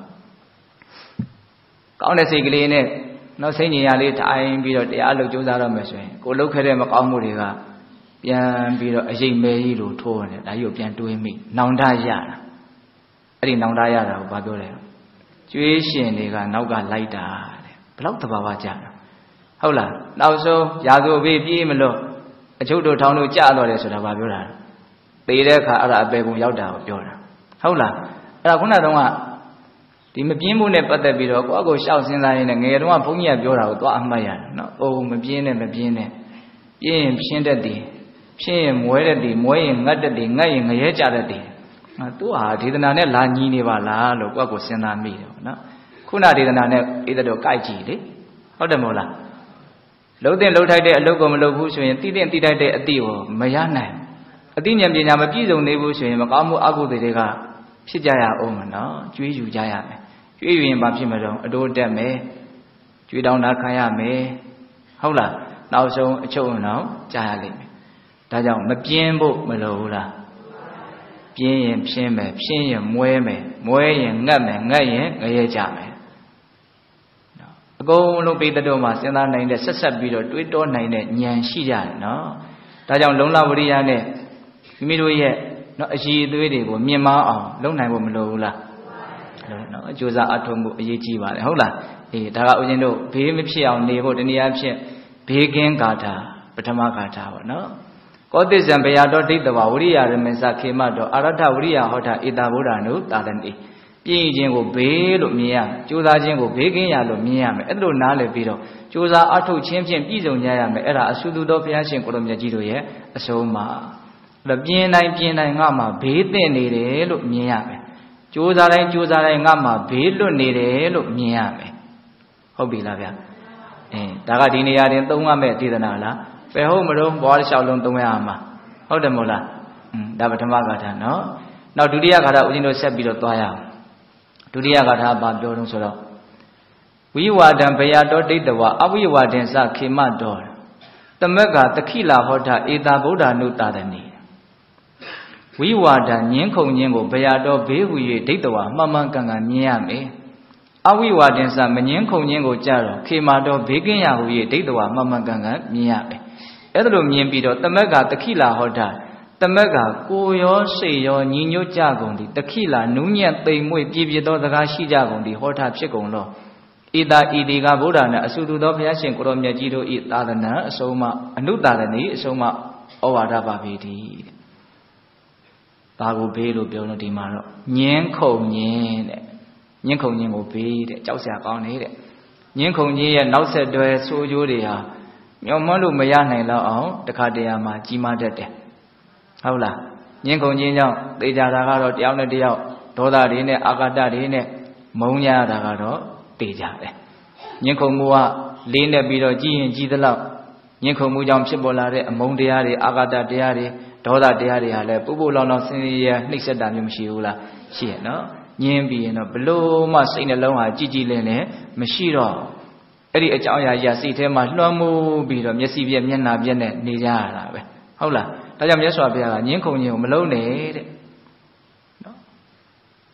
ကောင်းတဲ့စိတ်ကလေးနဲ့နောက်စိတ်ညင်ရလေးထိုင်ပြီးတော့တရားလုပ်ကြိုးစားရမယ်ဆိုရင်ကိုလှုပ်ခဲ့တဲ့မကောင်းမှုတွေကပြန်ပြီးတော့အရေးမဲကြီးလို့ထိုးရတယ်ဒါကြီးကိုပြန်တွေးမိနောင်တရတာအဲ့ဒီနောင်တရတာကိုဘာပြောလဲကျွေးရှင်တွေကနောက်ကလိုက်တာတဲ့ဘလောက်တဘာဝကြတာဟုတ်လားနောက်ဆုံးရာဇဝဘေးပြေးမလို့အချုပ်တို့ထောင်တို့ကြာတော့တယ်ဆိုတာဘာပြောတာသေတဲ့အခါအဲ့ဒါအပေပုံရောက်တာကိုပြောတာဟုတ်လားအဲ့ဒါခုနကတော့ဒီမပြင်းမှုနဲ့ပတ်သက်ပြီးတော့ကိုယ့်အကိုရှောက်စဉ်းစားရင်းနဲ့ငယ်တုန်းကဘုန်းကြီးကပြောတာကိုသွားအမှတ်ရတယ်နော်။အိုးမပြင်းနဲ့မပြင်းနဲ့ပြင်းရင်ဖြင်းတတ်တယ်ဖြင်းရင်မွဲတတ်တယ်မွဲရင်ငတ်တတ်တယ်ငတ်ရင်ငရဲကြတတ်တယ်။ဟာသူဟာဒေသနာနဲ့လာညီနေပါလားလို့ကိုယ့်အကိုစဉ်းစားမိတယ်နော်။ခုနဒေသနာနဲ့ဧတတော်ကြိုက်ကြည့်လေဟုတ်တယ်မဟုတ်လား။လှုပ်တဲ့လှုပ်ထိုက်တဲ့အလုပ်ကိုမလုပ်ဘူးဆိုရင်တိတဲ့တိထိုက်တဲ့အတိကိုမရနိုင်အတိဉာဏ်ပညာမပြည့်စုံသေးဘူးဆိုရင်မကောင်းမှုအကုသိုလ်တွေကဖြစ်ကြရအောင်မနော်ကျွေးယူကြရမယ်ကျွေးယူရင်ဘာဖြစ်မှာတော့အတိုးတက်မယ်ကျွေးတောင်းတာခံရမယ်ဟုတ်လားနောက်ဆုံးအချုပ်အောင်ကြားရလိမ့်မယ်ဒါကြောင့်မပြင်းဖို့မလိုဘူးလားပြင်းရင်ဖြင်းမယ်ဖြင်းရင်မွဲမယ်မွဲရင်ငတ်မယ်ငတ်ရင်ငရဲကြမယ်အကုန်လုံးပိဋကတော်မှာစဉ်းစားနိုင်တဲ့ဆက်ဆက်ပြီးတော့တွေးတောနိုင်တဲ့ဉာဏ်ရှိကြတယ်နော်ဒါကြောင့်လုံလဝရိယနဲ့မိမိတို့ရဲ့နော်အည်အသွေးတွေကိုမြင်မအောင်လုပ်နိုင်ဖို့မလိုဘူးလားနော်အကျိုးစားအထုံးမှုအရေးကြီးပါတယ်ဟုတ်လားအေးဒါကဦးဇင်းတို့ဘေးမဖြစ်အောင်နေဖို့တနည်းအားဖြင့်ဘေးကင်းဂါထာပထမဂါထာပေါ့နော်ကောသစ္စံဘယတော်ဒိဋ္ဌဝဝရိယရမေသခေမတော်အာရထဝရိယဟောထဧတာဗုဒ္ဓနုတာတတိပြည့်ခြင်းကိုဘေးလို့မြင်ရမယ်ကြိုးစားခြင်းကိုဘေးကင်းရလို့မြင်ရမယ်အဲ့လိုနားလည်ပြီးတော့ကြိုးစားအထုတ်ခြင်းဖြင့်ပြည့်စုံကြရမယ်အဲ့ဒါအဆုသူတော်ဘုရားရှင်ကိုလိုမြတ်ကြီးတို့ရဲ့အဆုံးအမအဲ့ပြင်းတိုင်းပြင်းတိုင်းငါမှဘေးသင့်နေတယ်လို့မြင်ရမယ်ကြိုးစားတိုင်းကြိုးစားတိုင်းငါမှဘေးလွတ်နေတယ်လို့မြင်ရမယ်ဟုတ်ပြီလားဗျအဲဒါကဒီနေရာတင်သုံးရမယ့်ဒေသနာလားဘယ်ဟုတ်မလို့ဘွားတစ်လျှောက်လုံးသုံးရမှာဟုတ်တယ်မို့လားอืมဒါပထမဂါထာနော်နောက်ဒုတိယဂါထာဦးဇင်းတို့ဆက်ပြီးတော့သွားရအောင်ဒုတိယဂါထာဘာပြောတော့ဆိုတော့ဝိဝါဒံဘယတော်ဒိဋ္ဌဝအဝိဝါဒင်္စခေမတော်သမက်ကတခိလာဟောထဧတာဗုဒ္ဓနုတာတနိဝိဝါဒညင်းခုန်ခြင်းကိုဘယတော်ဘေးဟူ၍ဒိဋ္ဌဝမှန်မှန်ကန်ကန်မြင်ရမယ်အဝိဝါဒင်္စမညင်းခုန်ခြင်းကိုကြတော့ခေမတော်ဘေးကင်းရာဟူ၍ဒိဋ္ဌဝမှန်မှန်ကန်ကန်မြင်ရမယ်အဲ့ဒါလိုမြင်ပြီးတော့သမက်ကတခိလာဟောထသမက်ကကိုရောစိတ်ရောညီညွတ်ကြကုန်သည်တခိလာနူးညံ့သိမ်မွေ့ပြည့်ပြည့်သောစကားရှိကြကုန်သည်ဟောထဖြစ်ကုန်လောဣတာဣတိကဗုဒ္ဓနာအဆုသူသောဘုရားရှင်ကိုရောမြတ်ကြီးတို့ဤသာသနာအဆုံးမအနုသာသနိအဆုံးမဩဝါဒပါပေတည်းတဲ့ဘာကိုဘေးလို့ပြောလို့ဒီမှာတော့ညင်းခုန်ညင်းတဲ့ညင်းခုန်ညင်းကိုဘေးတဲ့ကြောက်စရာကောင်းနေတဲ့ညင်းခုန်ညင်းရဲ့နောက်ဆက်တွဲဆိုးကျိုးတွေဟာမျောမှန်းလို့မရနိုင်တော့အောင်တခါတရံမှာကြီးမားတတ်တယ်ဟုတ်လားညင်းခုန်ညင်းကြောင့်သေချာတာကတော့တယောက်နဲ့တယောက်ဒေါသတွေနဲ့အာဃာတတွေနဲ့မုန်းကြတာကတော့သေချာတယ်ညင်းခုန်မှုကလေးနဲ့ပြီးတော့ကြီးရင်ကြီးသလောက်ညင်းခုန်မှုကြောင့်ဖြစ်ပေါ်လာတဲ့အမုန်းတရားတွေအာဃာတတရားတွေဒေါသတရားတွေဟာလည်းပူပူလောင်လောင်ဆင်းရဲရနှိမ့်ဆက်တာမျိုးမရှိဘူးလားရှိရနော်ညင်းပြီးရင်တော့ဘလို့မှစိတ်နှလုံးဟာကြည်ကြည်လင်လင်မရှိတော့အဲ့ဒီအကြောင်းအရာကြီးစိတ်ထဲမှာလွှမ်းမိုးပြီးတော့မျက်စိပြက်မျက်နှာပြက်နဲ့နေကြရတာပဲဟုတ်လားဒါကြောင့်မြတ်စွာဘုရားကညင်းခုန်ညင်းကိုမလုံးနဲ့တဲ့နော်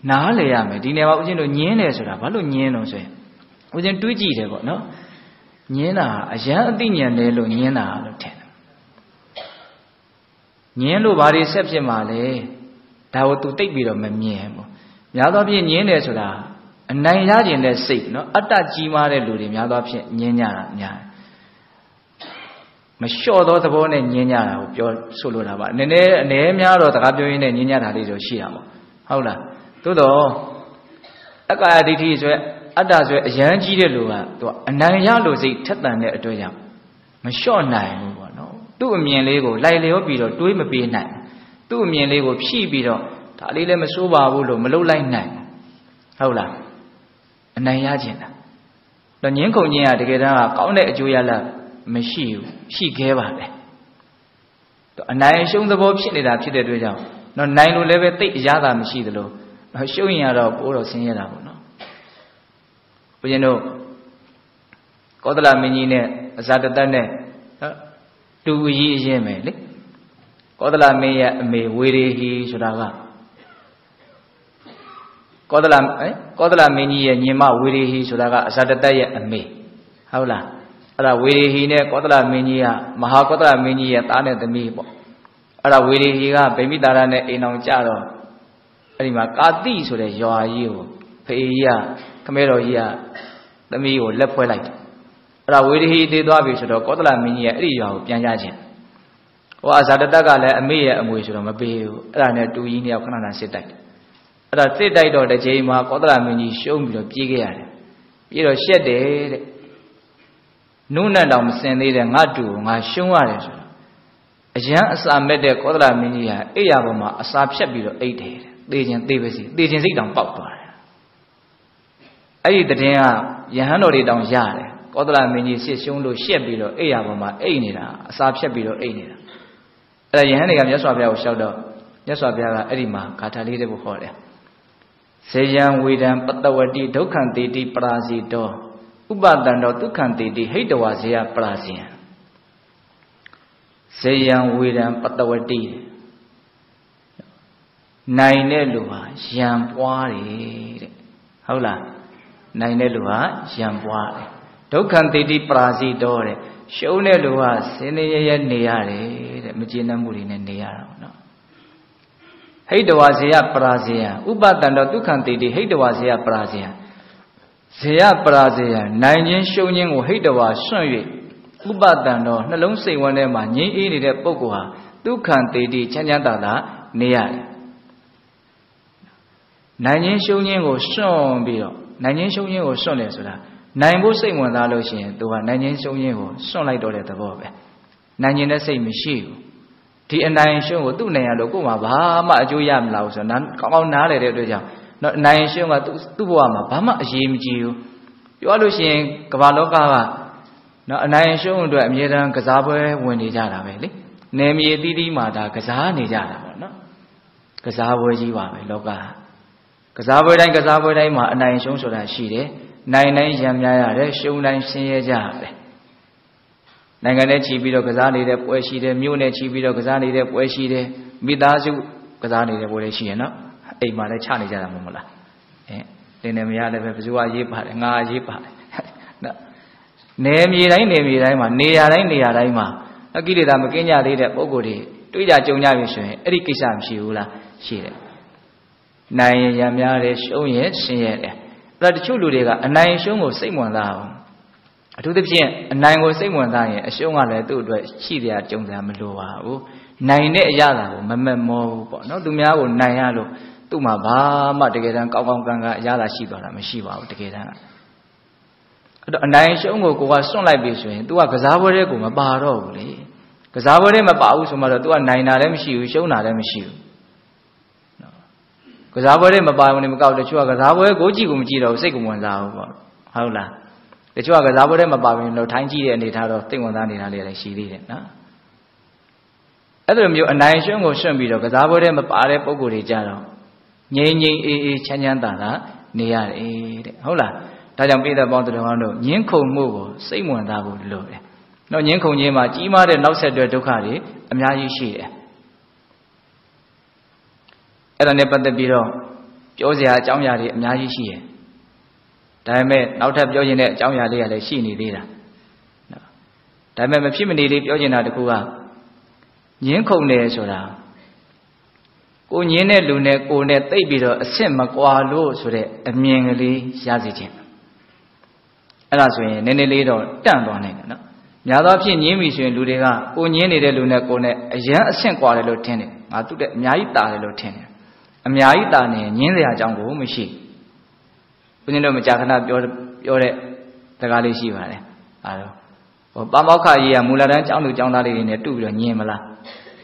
နားလေရမယ်ဒီနေရာမှာဦးဇင်းတို့ညင်းတယ်ဆိုတာဘာလို့ညင်းလို့ဆိုရင်ဦးဇင်းတွေးကြည့်တယ်ပေါ့နော်ညင်းတာအရန်အသိဉာဏ်တယ်လို့ညင်းတာလို့ထင်တယ်ညင်းလို့ဘာတွေဆက်ဖြစ်မှာလဲဒါကို तू တိတ်ပြီးတော့မမြင်ဘူးများသောဖြင့်ညင်းတယ်ဆိုတာအနိုင်ရခြင်းတဲ့စိတ်နော်အတ္တကြီးမားတဲ့လူတွေများသောဖြင့်ညင်းကြတာများမလျှော့သောသဘောနဲ့ညင်းကြတာကိုပြောဆိုလိုတာပါနည်းနည်းအနေများတော့စကားပြောရင်းနဲ့ညင်းကြတာလေးဆိုရှိတာပေါ့ဟုတ်လားသို့တော့အက္ခာယဒိဋ္ဌိဆိုအတ္တဆိုအရန်ကြီးတဲ့လူကသူကအနိုင်ရလို့စိတ်ထက်သန်တဲ့အတွက်ကြောင့်မလျှော့နိုင်ဘူးပေါ့နော်သူ့အမြင်လေးကိုလိုက်လျောပြီးတော့တွေးမပေးနိုင်သူ့အမြင်လေးကိုဖြည့်ပြီးတော့ဒါလေးလည်းမစိုးပါဘူးလို့မလုပ်လိုက်နိုင်ဟုတ်လားအနိုင်ရခြင်းလားတော့ငင်းခုန်ခြင်းကတကယ်တမ်းကကောင်းတဲ့အကျိုးရလဒ်မရှိဘူးရှိခဲ့ပါလေတော့အနိုင်ရှုံးသဘောဖြစ်နေတာဖြစ်တဲ့အတွက်ကြောင့်တော့နိုင်လို့လည်းပဲတိတ်အရသာမရှိသလိုရှုံးရင်ကတော့ပိုးတော့ဆင်းရဲတာပေါ့နော်ဘုရင်တို့ကောသလမင်းကြီးနဲ့အဇာတတနဲ့တူကြီးအရင်ပဲလေကောသလမင်းရဲ့အမေဝေရေဟီဆိုတာကကောသလအဲကောသလမင်းကြီးရဲ့ညီမဝေရေဟီဆိုတာကအဇာတတရဲ့အမေဟုတ်လားအဲ့ဒါဝေရေဟီနဲ့ကောသလမင်းကြီးကမဟာကောသလမင်းကြီးရဲ့သားနဲ့သမီးပေါ့အဲ့ဒါဝေရေဟီကဗိမိတာရနဲ့အိမ်အောင်ကြတော့အဲ့ဒီမှာကာတိဆိုတဲ့ရွာကြီးကိုဖေးကြီးကခမဲတော်ကြီးကသမီးကိုလက်ဖွဲလိုက်တယ်အဲ့ဒါဝေရေဟီတည်သွားပြီဆိုတော့ကောသလမင်းကြီးရဲ့အဲ့ဒီရွာကိုပြန်ရခြင်းဟိုအဇာတတကလည်းအမေရဲ့အမွေဆိုတော့မပေးဘူးအဲ့ဒါနဲ့တူကြီးနှစ်ယောက်ခဏခဏစစ်တိုက်တယ်အဲ့ဒါစစ်တိုက်တော့တစ်ချိန်မှာကောသလမင်းကြီးရှုံးပြီးတော့ပြေးခဲ့ရတယ်ပြေးတော့ရှက်တယ်တဲ့နုနဲ့တောင်မစင်သေးတဲ့ငါတူကိုငါရှုံးရတယ်ဆိုတော့အရန်အစာမဲ့တဲ့ကောသလမင်းကြီးဟာအိယာပေါ်မှာအစာဖြတ်ပြီးတော့အိတ်တယ်သေခြင်းသေပါစီသေခြင်းစိတ်တောင်ပေါက်သွားတယ်အဲ့ဒီတည်င်းကယဟန်တော်တွေတောင်ရတယ်ကောသလမင်းကြီးစစ်ရှုံးလို့ရှက်ပြီးတော့အိယာပေါ်မှာအိတ်နေတာအစာဖြတ်ပြီးတော့အိတ်နေတာအဲ့ဒါယဟန်တွေကမြတ်စွာဘုရားကိုလျှောက်တော့မြတ်စွာဘုရားကအဲ့ဒီမှာဂါထာလေးတွေကိုဟောတယ်စေယံဝေဒံပတ္တဝတိဒုက္ခံတေတိပရာဇိတောဥပတံတောဒုက္ခံတေတိဟိတဝါဇေယပရာဇိယံစေယံဝေဒံပတ္တဝတိနိုင်တဲ့လူဟာယံပွားတယ်တဲ့ဟုတ်လားနိုင်တဲ့လူဟာယံပွားတယ်ဒုက္ခံတေတိပရာဇိတောတဲ့ရှုံးတဲ့လူဟာစင်းနေရရနေရတယ်တဲ့မကျေနပ်မှုတွေနဲ့နေရတာပေါ့နော်ဟိတဝါဇေယပရာဇေယဥပတံတောဒုက္ခံတေတိဟိတဝါဇေယပရာဇေယဇေယပရာဇေယနိုင်ခြင်းရှုံးခြင်းကိုဟိတဝါစွန့်၍ဥပတံတောနှလုံးစိတ်ဝန်းထဲမှာငြိမ်းအေးနေတဲ့ပုဂ္ဂိုလ်ဟာဒုက္ခံတေတိချမ်းချမ်းသာသာနေရတယ်နိုင်ခြင်းရှုံးခြင်းကိုစွန့်ပြီးတော့နိုင်ခြင်းရှုံးခြင်းကိုစွန့်တယ်ဆိုတာနိုင်ဖို့စိတ်ဝင်စားလို့ရှိရင်သူကနိုင်ခြင်းရှုံးခြင်းကိုစွန့်လိုက်တော့တဲ့သဘောပဲနိုင်ခြင်းနဲ့စိတ်မရှိဘူးဒီအနိုင်ရှုံးကိုသူ့နိုင်ရလို့ကိုယ်မှာဘာမှအကျိုးရမလားဆိုတော့ကောင်းကောင်းနားလည်တဲ့အတွက်ကြောင့်နော်အနိုင်ရှုံးကသူ့သူ့ဘဝမှာဘာမှအရေးမကြီးဘူးပြောလို့ရှိရင်ကမ္ဘာလောကကနော်အနိုင်ရှုံးအတွက်အမြဲတမ်းကစားပွဲဝင်နေကြတာပဲလေနယ်မြေတီးတီးမှာဒါကစားနေကြတာပေါ့နော်ကစားပွဲကြီးပါပဲလောကကစားပွဲတိုင်းကစားပွဲတိုင်းမှာအနိုင်ရှုံးဆိုတာရှိတယ်နိုင်တိုင်းရံများရတယ်ရှုံးတိုင်းဆင်းရဲကြရတယ်နိုင်ငံနဲ့ချီပြီးတော့ကစားနေတဲ့ပွဲရှိတယ်မြို့နဲ့ချီပြီးတော့ကစားနေတဲ့ပွဲရှိတယ်မိသားစုကစားနေတဲ့ပွဲလည်းရှိရနော်အိမ်မှာလည်းချနေကြတာမဟုတ်မလားအဲတင်းနေမရလည်းပဲဘယ်သူကရေးပါတယ်ငါရေးပါတယ်နော်နယ်မြေတိုင်းနယ်မြေတိုင်းမှာနေရာတိုင်းနေရာတိုင်းမှာအကိလေသာမကင်းကြသေးတဲ့ပုံကိုယ်တွေတွေးကြကြုံကြပြီဆိုရင်အဲ့ဒီကိစ္စမရှိဘူးလားရှိတယ်နိုင်ရင်ရံများတယ်ရှုံးရင်ဆင်းရဲတယ်အဲ့ဒါတချို့လူတွေကအနိုင်ရှုံးကိုစိတ်ဝင်စားအောင်အထူးသဖြင့်အနိုင်ကိုစိတ်ဝင်စားရင်အရှုံးကလည်းသူ့အတွက်ရှိတရားကြုံစရာမလိုပါဘူးနိုင်တဲ့အရာကိုမမက်မောဘူးပေါ့နော်သူများကိုနိုင်ရလို့သူ့မှာဘာမှတကယ်တမ်းကောင်းကောင်းကံကအရာသာရှိသွားတာမရှိပါဘူးတကယ်တမ်းအဲ့တော့အနိုင်ရှုံးကိုကိုကစွန့်လိုက်ပြီဆိုရင် तू ကကစားပွဲတဲ့ကိုမပါတော့ဘူးလေကစားပွဲတဲ့မပါဘူးဆိုမှတော့ तू ကနိုင်တာလည်းမရှိဘူးရှုံးတာလည်းမရှိဘူးနော်ကစားပွဲတဲ့မပါဘူးနေမကောက်တချို့ကကစားပွဲကိုကြည့်ကိုမကြည့်တော့စိတ်ကိုဝင်စားဘူးပေါ့ဟုတ်လားတချို့ကကစားပွဲတဲ့မပါဘူးလို့ထိုင်းကြည့်တဲ့အနေထားတော့သိဝင်စားနေတာလေးလည်းရှိသေးတယ်နော်အဲ့လိုမျိုးအနိုင်ရှုံးကိုစွန့်ပြီးတော့ကစားပွဲတဲ့မပါတဲ့ပုံကိုယ်တွေကြတော့ငြိမ်ငြိမ်အေးအေးချမ်းချမ်းသာသာနေရတယ်တဲ့ဟုတ်လားဒါကြောင့်ပြည်သက်ပေါင်းတော်ကောင်းတို့ငင်းခုန်မှုကိုစိတ်ဝင်စားဖို့လိုတယ်။နော်ငင်းခုန်ခြင်းမှာကြီးမားတဲ့နောက်ဆက်တွဲဒုက္ခတွေအများကြီးရှိတယ်။အဲ့ဒါနဲ့ပတ်သက်ပြီးတော့ပပြောစရာအကြောင်းအရာတွေအများကြီးရှိတယ်ဒါပေမဲ့နောက်ထပ်ပြောချင်တဲ့အကြောင်းအရာလေးကလည်းရှိနေသေးတာနော်ဒါပေမဲ့မဖြစ်မနေလေးပြောချင်တာတခုကညင်းခုန်တယ်ဆိုတာကိုညင်းတဲ့လူနဲ့ကိုနဲ့တိတ်ပြီးတော့အဆင့်မကွာလို့ဆိုတဲ့အမြင်ကလေးရစေခြင်းအဲ့ဒါဆိုရင်နည်းနည်းလေးတော့တန့်သွားနိုင်တယ်နော်များသောအားဖြင့်ညင်းပြီဆိုရင်လူတွေကကိုညင်းနေတဲ့လူနဲ့ကိုနဲ့အရန်အဆင့်ကွာတယ်လို့ထင်တယ်ငါသူ့တဲ့အများကြီးတာတယ်လို့ထင်တယ်အများကြီးတာနေညင်းစရာအကြောင်းကိုမရှိဘုန်းကြီးတို့မကြာခဏပြောပြောတဲ့စကားလေးရှိပါတယ်အဲတော့ဟိုပါမောက္ခကြီးကမူလတန်းကျောင်းသူကျောင်းသားလေးတွေနဲ့တူပြီးတော့ညင်းမလား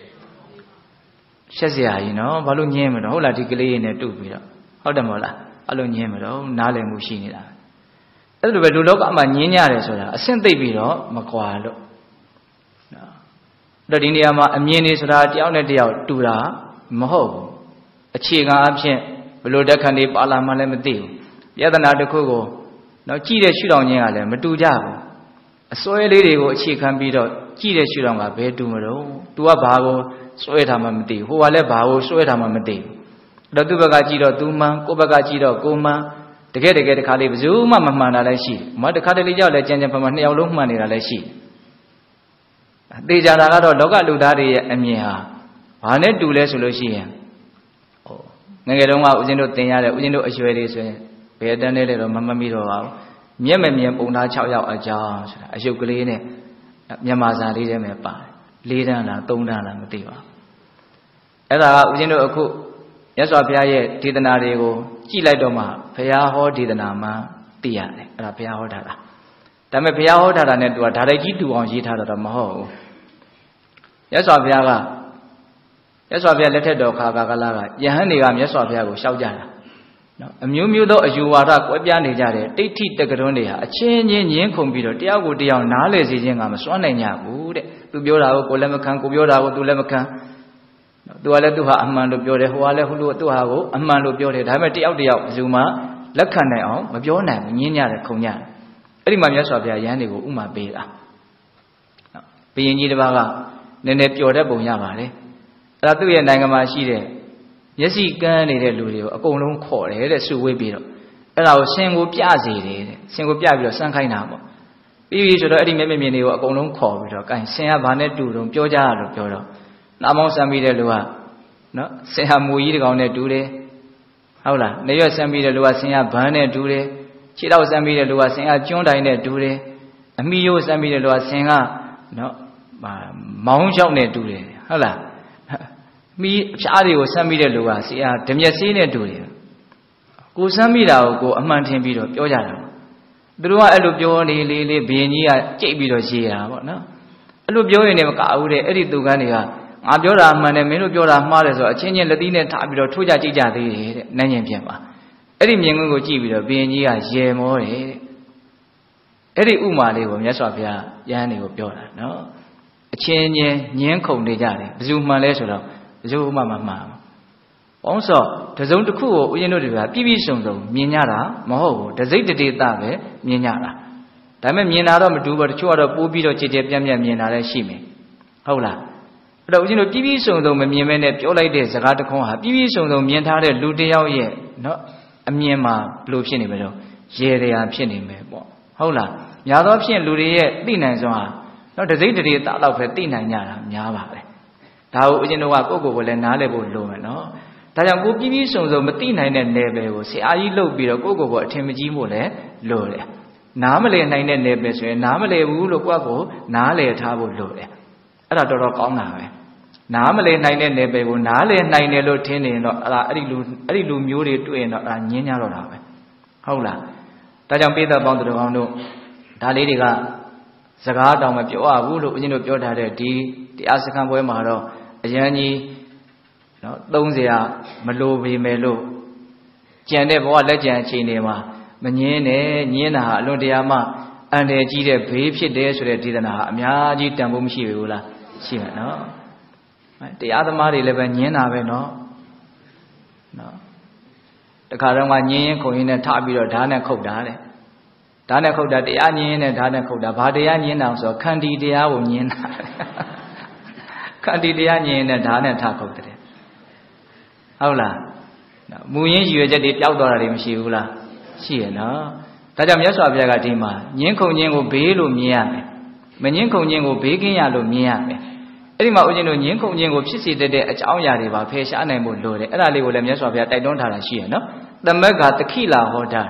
ရှက်စရာကြီးနော်ဘာလို့ညင်းမတော့ဟုတ်လားဒီကလေးတွေနဲ့တူပြီးတော့ဟုတ်တယ်မဟုတ်လားအဲ့လိုညင်းမတော့နားလည်မှုရှိနေတာအဲ့လိုပဲလူလောကမှာညင်းရတယ်ဆိုတာအဆင့်သိပ်ပြီးတော့မကွာလို့နော်အဲ့တော့ဒီနေရာမှာအမြင်တွေဆိုတာတယောက်နဲ့တယောက်တူတာမဟုတ်ဘူးအခြေခံအဖြစ်ဘယ်လိုတက်ခံတွေပါလာမှလည်းမသိဘူးယတနာတစ်ခုကိုနော်ကြည့်တဲ့ရှုထောင့်ချင်းကလည်းမတူကြဘူးအစွဲလေးတွေကိုအခြေခံပြီးတော့ကြည့်တဲ့ရှုထောင့်ကဘယ်တူမလို့ तू ကဘာကိုစွဲထားမှမသိဘူးဟိုကလည်းဘာကိုစွဲထားမှမသိဘူးအဲ့တော့သူ့ဘက်ကကြည့်တော့ तू မှန်ကိုယ့်ဘက်ကကြည့်တော့ကိုမှန်တကယ်တကယ်တခါလေးဘယ်သူမှမမှန်တာလည်းရှိတယ်မတခါတလေကြောက်လည်းကြံကြံဖန်ဖန်နှစ်ယောက်လုံးမှန်နေတာလည်းရှိတယ်သေချာတာကတော့လောကလူသားတွေရဲ့အမြင်ဟာဘာနဲ့တူလဲဆိုလို့ရှိရင်ဟိုငယ်ငယ်တုန်းကဦးဇင်းတို့သင်ရတဲ့ဦးဇင်းတို့အရွယ်လေးဆိုရင်ဘယ်တန်းလေးလဲတော့မမမီတော့ပါဘူးမျက်မမြင်ပုံသား၆ယောက်အကြောင်းဆိုတာအယုတ်ကလေးနဲ့မြန်မာစာလေးထဲမှာပါတယ်၄တန်းလား၃တန်းလားမသိပါဘူးအဲ့ဒါကဦးဇင်းတို့အခုမြတ်စွာဘုရားရဲ့ဒေသနာတွေကိုကြည့်လိုက်တော့မှဘုရားဟောဒေသနာမှသိရတယ်အဲ့ဒါဘုရားဟောထားတာဒါပေမဲ့ဘုရားဟောထားတာနဲ့သူကဓာတ်ကြီးတူအောင်ရေးထားတာတော့မဟုတ်ဘူးမြတ်စွာဘုရားကမြတ်စွာဘုရားလက်ထက်တော်ခါကာလကယဟန်တွေကမြတ်စွာဘုရားကိုရှောက်ကြတာနော်အမျိုးမျိုးသောအယူဝါဒကွဲပြားနေကြတဲ့တိဋ္ဌိတက္ကတွန်းတွေဟာအချင်းချင်းညင်းခုန်ပြီးတော့တရားကိုတရားနားလည်စေခြင်းကမစွမ်းနိုင်ကြဘူးတဲ့သူပြောတာကိုကိုလည်းမခံကိုပြောတာကိုသူလည်းမခံသူကလည်းသူဟာအမှန်လို့ပြောတယ်ဟိုကလည်းဟိုလိုသူဟာကိုအမှန်လို့ပြောတယ်ဒါပေမဲ့တယောက်တယောက်ဘယ်သူမှလက်ခံနိုင်အောင်မပြောနိုင်ဘူးညင်းကြတယ်ခုန်ကြတယ်အဲ့ဒီမှာမြတ်စွာဘုရားယဟန်တွေကိုဥမာပေးတာဘုရင်ကြီးတစ်ပါးကနည်းနည်းပျော်တတ်ပုံရပါတယ်အဲ့ဒါသူ့ရဲ့နိုင်ငံမှာရှိတဲ့မျက်စိကန်းနေတဲ့လူတွေကိုအကုန်လုံးခေါ်တယ်တဲ့စုဝေးပြီးတော့အဲ့ဒါကိုဆင်ကိုပြစေတယ်တဲ့ဆင်ကိုပြပြီးတော့စမ်းခိုင်းတာပေါ့ပြီးပြီဆိုတော့အဲ့ဒီမျက်မြင်မြင်တွေကိုအကုန်လုံးခေါ်ပြီးတော့ကဲဆင်ကဘာနဲ့တူတုံးပြောကြရလို့ပြောတော့နာမောင်းစမ်းပြီးတဲ့လူကနော်ဆင်ဟာမူကြီးတကောင်နဲ့တူတယ်ဟုတ်လားနေရွက်စမ်းပြီးတဲ့လူကဆင်ကဘန်းနဲ့တူတယ်ခြေထောက်စမ်းပြီးတဲ့လူကဆင်ကကျွန်းတိုင်နဲ့တူတယ်အမိရိုးစမ်းပြီးတဲ့လူကဆင်ကနော်မောင်းလျှောက်နဲ့တူတယ်ဟုတ်လားမိအဖျားတွေကိုစမ်းပြီးတဲ့လူကဆရာဓမြက်စေးနဲ့တူတယ်ကိုစမ်းမိတာကိုကိုအမှန်ထင်ပြီးတော့ပြောကြတာသူတို့ကအဲ့လိုပြောနေလေလေဘရင်ကြီးကကြိတ်ပြီးတော့ရေးတာပေါ့နော်အဲ့လိုပြောရင်လည်းမကဘူးတဲ့အဲ့ဒီသူကန်းတွေကငါပြောတာမှန်တယ်မင်းတို့ပြောတာမှားတယ်ဆိုတော့အချင်းချင်းလက်သီးနဲ့ထားပြီးတော့ထိုးကြကြိတ်ကြသေးတယ်တဲ့နန်းရင်ပြင်ပါအဲ့ဒီမြင်ကွင်းကိုကြည့်ပြီးတော့ဘရင်ကြီးကရေမောတယ်တဲ့အဲ့ဒီဥမာလေးကိုမြတ်စွာဘုရားယဟန်တွေကိုပြောတာနော်အချင်းချင်းညင်းခုန်နေကြတယ်ဘယ်သူမှန်လဲဆိုတော့ဘယ်သူမှမမှန်ဘူး။ဘောင်းစောတစုံတစ်ခုကိုဦးဇင်းတို့တွေကပြည့်ပြည့်စုံစုံမြင်ကြတာမဟုတ်ဘူး။တစိတ်တဒေသပဲမြင်ကြတာ။ဒါပေမဲ့မြင်တာတော့မတူဘူး။တချို့ကတော့ပိုးပြီးတော့ကြည်ကြဲပြန့်ပြန့်မြင်တာလည်းရှိမယ်။ဟုတ်လား။အဲ့တော့ဦးဇင်းတို့ပြည့်ပြည့်စုံစုံမမြင်မဲနဲ့ပြောလိုက်တဲ့စကားတစ်ခွန်းဟာပြည့်ပြည့်စုံစုံမြင်ထားတဲ့လူတစ်ယောက်ရဲ့နော်အမြင်မှာဘလို့ဖြစ်နေမလို့ရေတရားဖြစ်နေမယ်ပေါ့။ဟုတ်လား။များသောဖြင့်လူတွေရဲ့သိနိုင်စွမ်းဟာနော်တစိတ်တဒေသတော့ပဲသိနိုင်ကြတာများပါပဲ။ဒါကိုဦးဇင်းတို့ကကိုယ့်ကိုယ်ကိုလည်းနားလည်ဖို့လိုမယ်နော်ဒါကြောင့်ကိုပြည့်ပြည့်စုံစုံမသိနိုင်တဲ့နယ်ပယ်ကိုဆရာကြီးလှုပ်ပြီးတော့ကိုယ့်ကိုယ်ကိုအထင်မကြီးဖို့လည်းလိုတယ်နားမလည်နိုင်တဲ့နယ်ပယ်ဆိုရင်နားမလည်ဘူးလို့ကိုယ့်ကိုနားလည်ထားဖို့လိုတယ်အဲ့ဒါတော်တော်ကောင်းတာပဲနားမလည်နိုင်တဲ့နယ်ပယ်ကိုနားလည်နိုင်တယ်လို့ထင်နေရင်တော့အဲ့ဒါအဲ့ဒီလူအဲ့ဒီလူမျိုးတွေတွေ့ရင်တော့အဲ့ဒါညင်းကြတော့တာပဲဟုတ်လားဒါကြောင့်ပိဿပေါင်းသူတော်ကောင်းတို့ဒါလေးတွေကစကားတောင်မပြောရဘူးလို့ဦးဇင်းတို့ပြောထားတဲ့ဒီတရားစခန်းပွဲမှာတော့အရန်ကြီးနော်သုံးစရာမလိုပေမဲ့လို့ကြံတဲ့ဘဝလက်ကြံအချိန်တွေမှာမငင်းနဲ့ညင်းတာဟာအလွန်တရာမှအန္တရာယ်ကြီးတဲ့ဘေးဖြစ်တယ်ဆိုတဲ့ဒေသနာဟာအများကြီးတန်ဖိုးမရှိဘူးလားရှိမှာနော်တရားသမားတွေလည်းပဲညင်းတာပဲနော်နော်တခါတော့ကညင်းရင်ခုံရင်းနဲ့ထပြီးတော့ဓာတ်နဲ့ခုတ်တာတဲ့ဓာတ်နဲ့ခုတ်တာတရားညင်းရင်နဲ့ဓာတ်နဲ့ခုတ်တာဘာတရားညင်းတာဆိုတော့ခန္တီတရားကိုညင်းတာခန္တီတရားညင်းရင်နဲ့ဓာတ်နဲ့ထခုတ်တယ်ဟုတ်လားမူရင်းရည်ရွယ်ချက်တွေပျောက်သွားတာတွေမရှိဘူးလားရှိရနော်ဒါကြောင့်မြတ်စွာဘုရားကဒီမှာငင်းခုန်ခြင်းကိုဘေးလို့မြင်ရမယ်မငင်းခုန်ခြင်းကိုဘေးကင်းရလို့မြင်ရမယ်အဲ့ဒီမှာဦးဇင်းတို့ငင်းခုန်ခြင်းကိုဖြစ်စေတဲ့အကြောင်းအရာတွေပါဖယ်ရှားနိုင်ဖို့လိုတယ်အဲ့ဒါလေးကိုလည်းမြတ်စွာဘုရားတိုက်တွန်းထားတာရှိရနော်သမက်ကတခိလာဟောတာ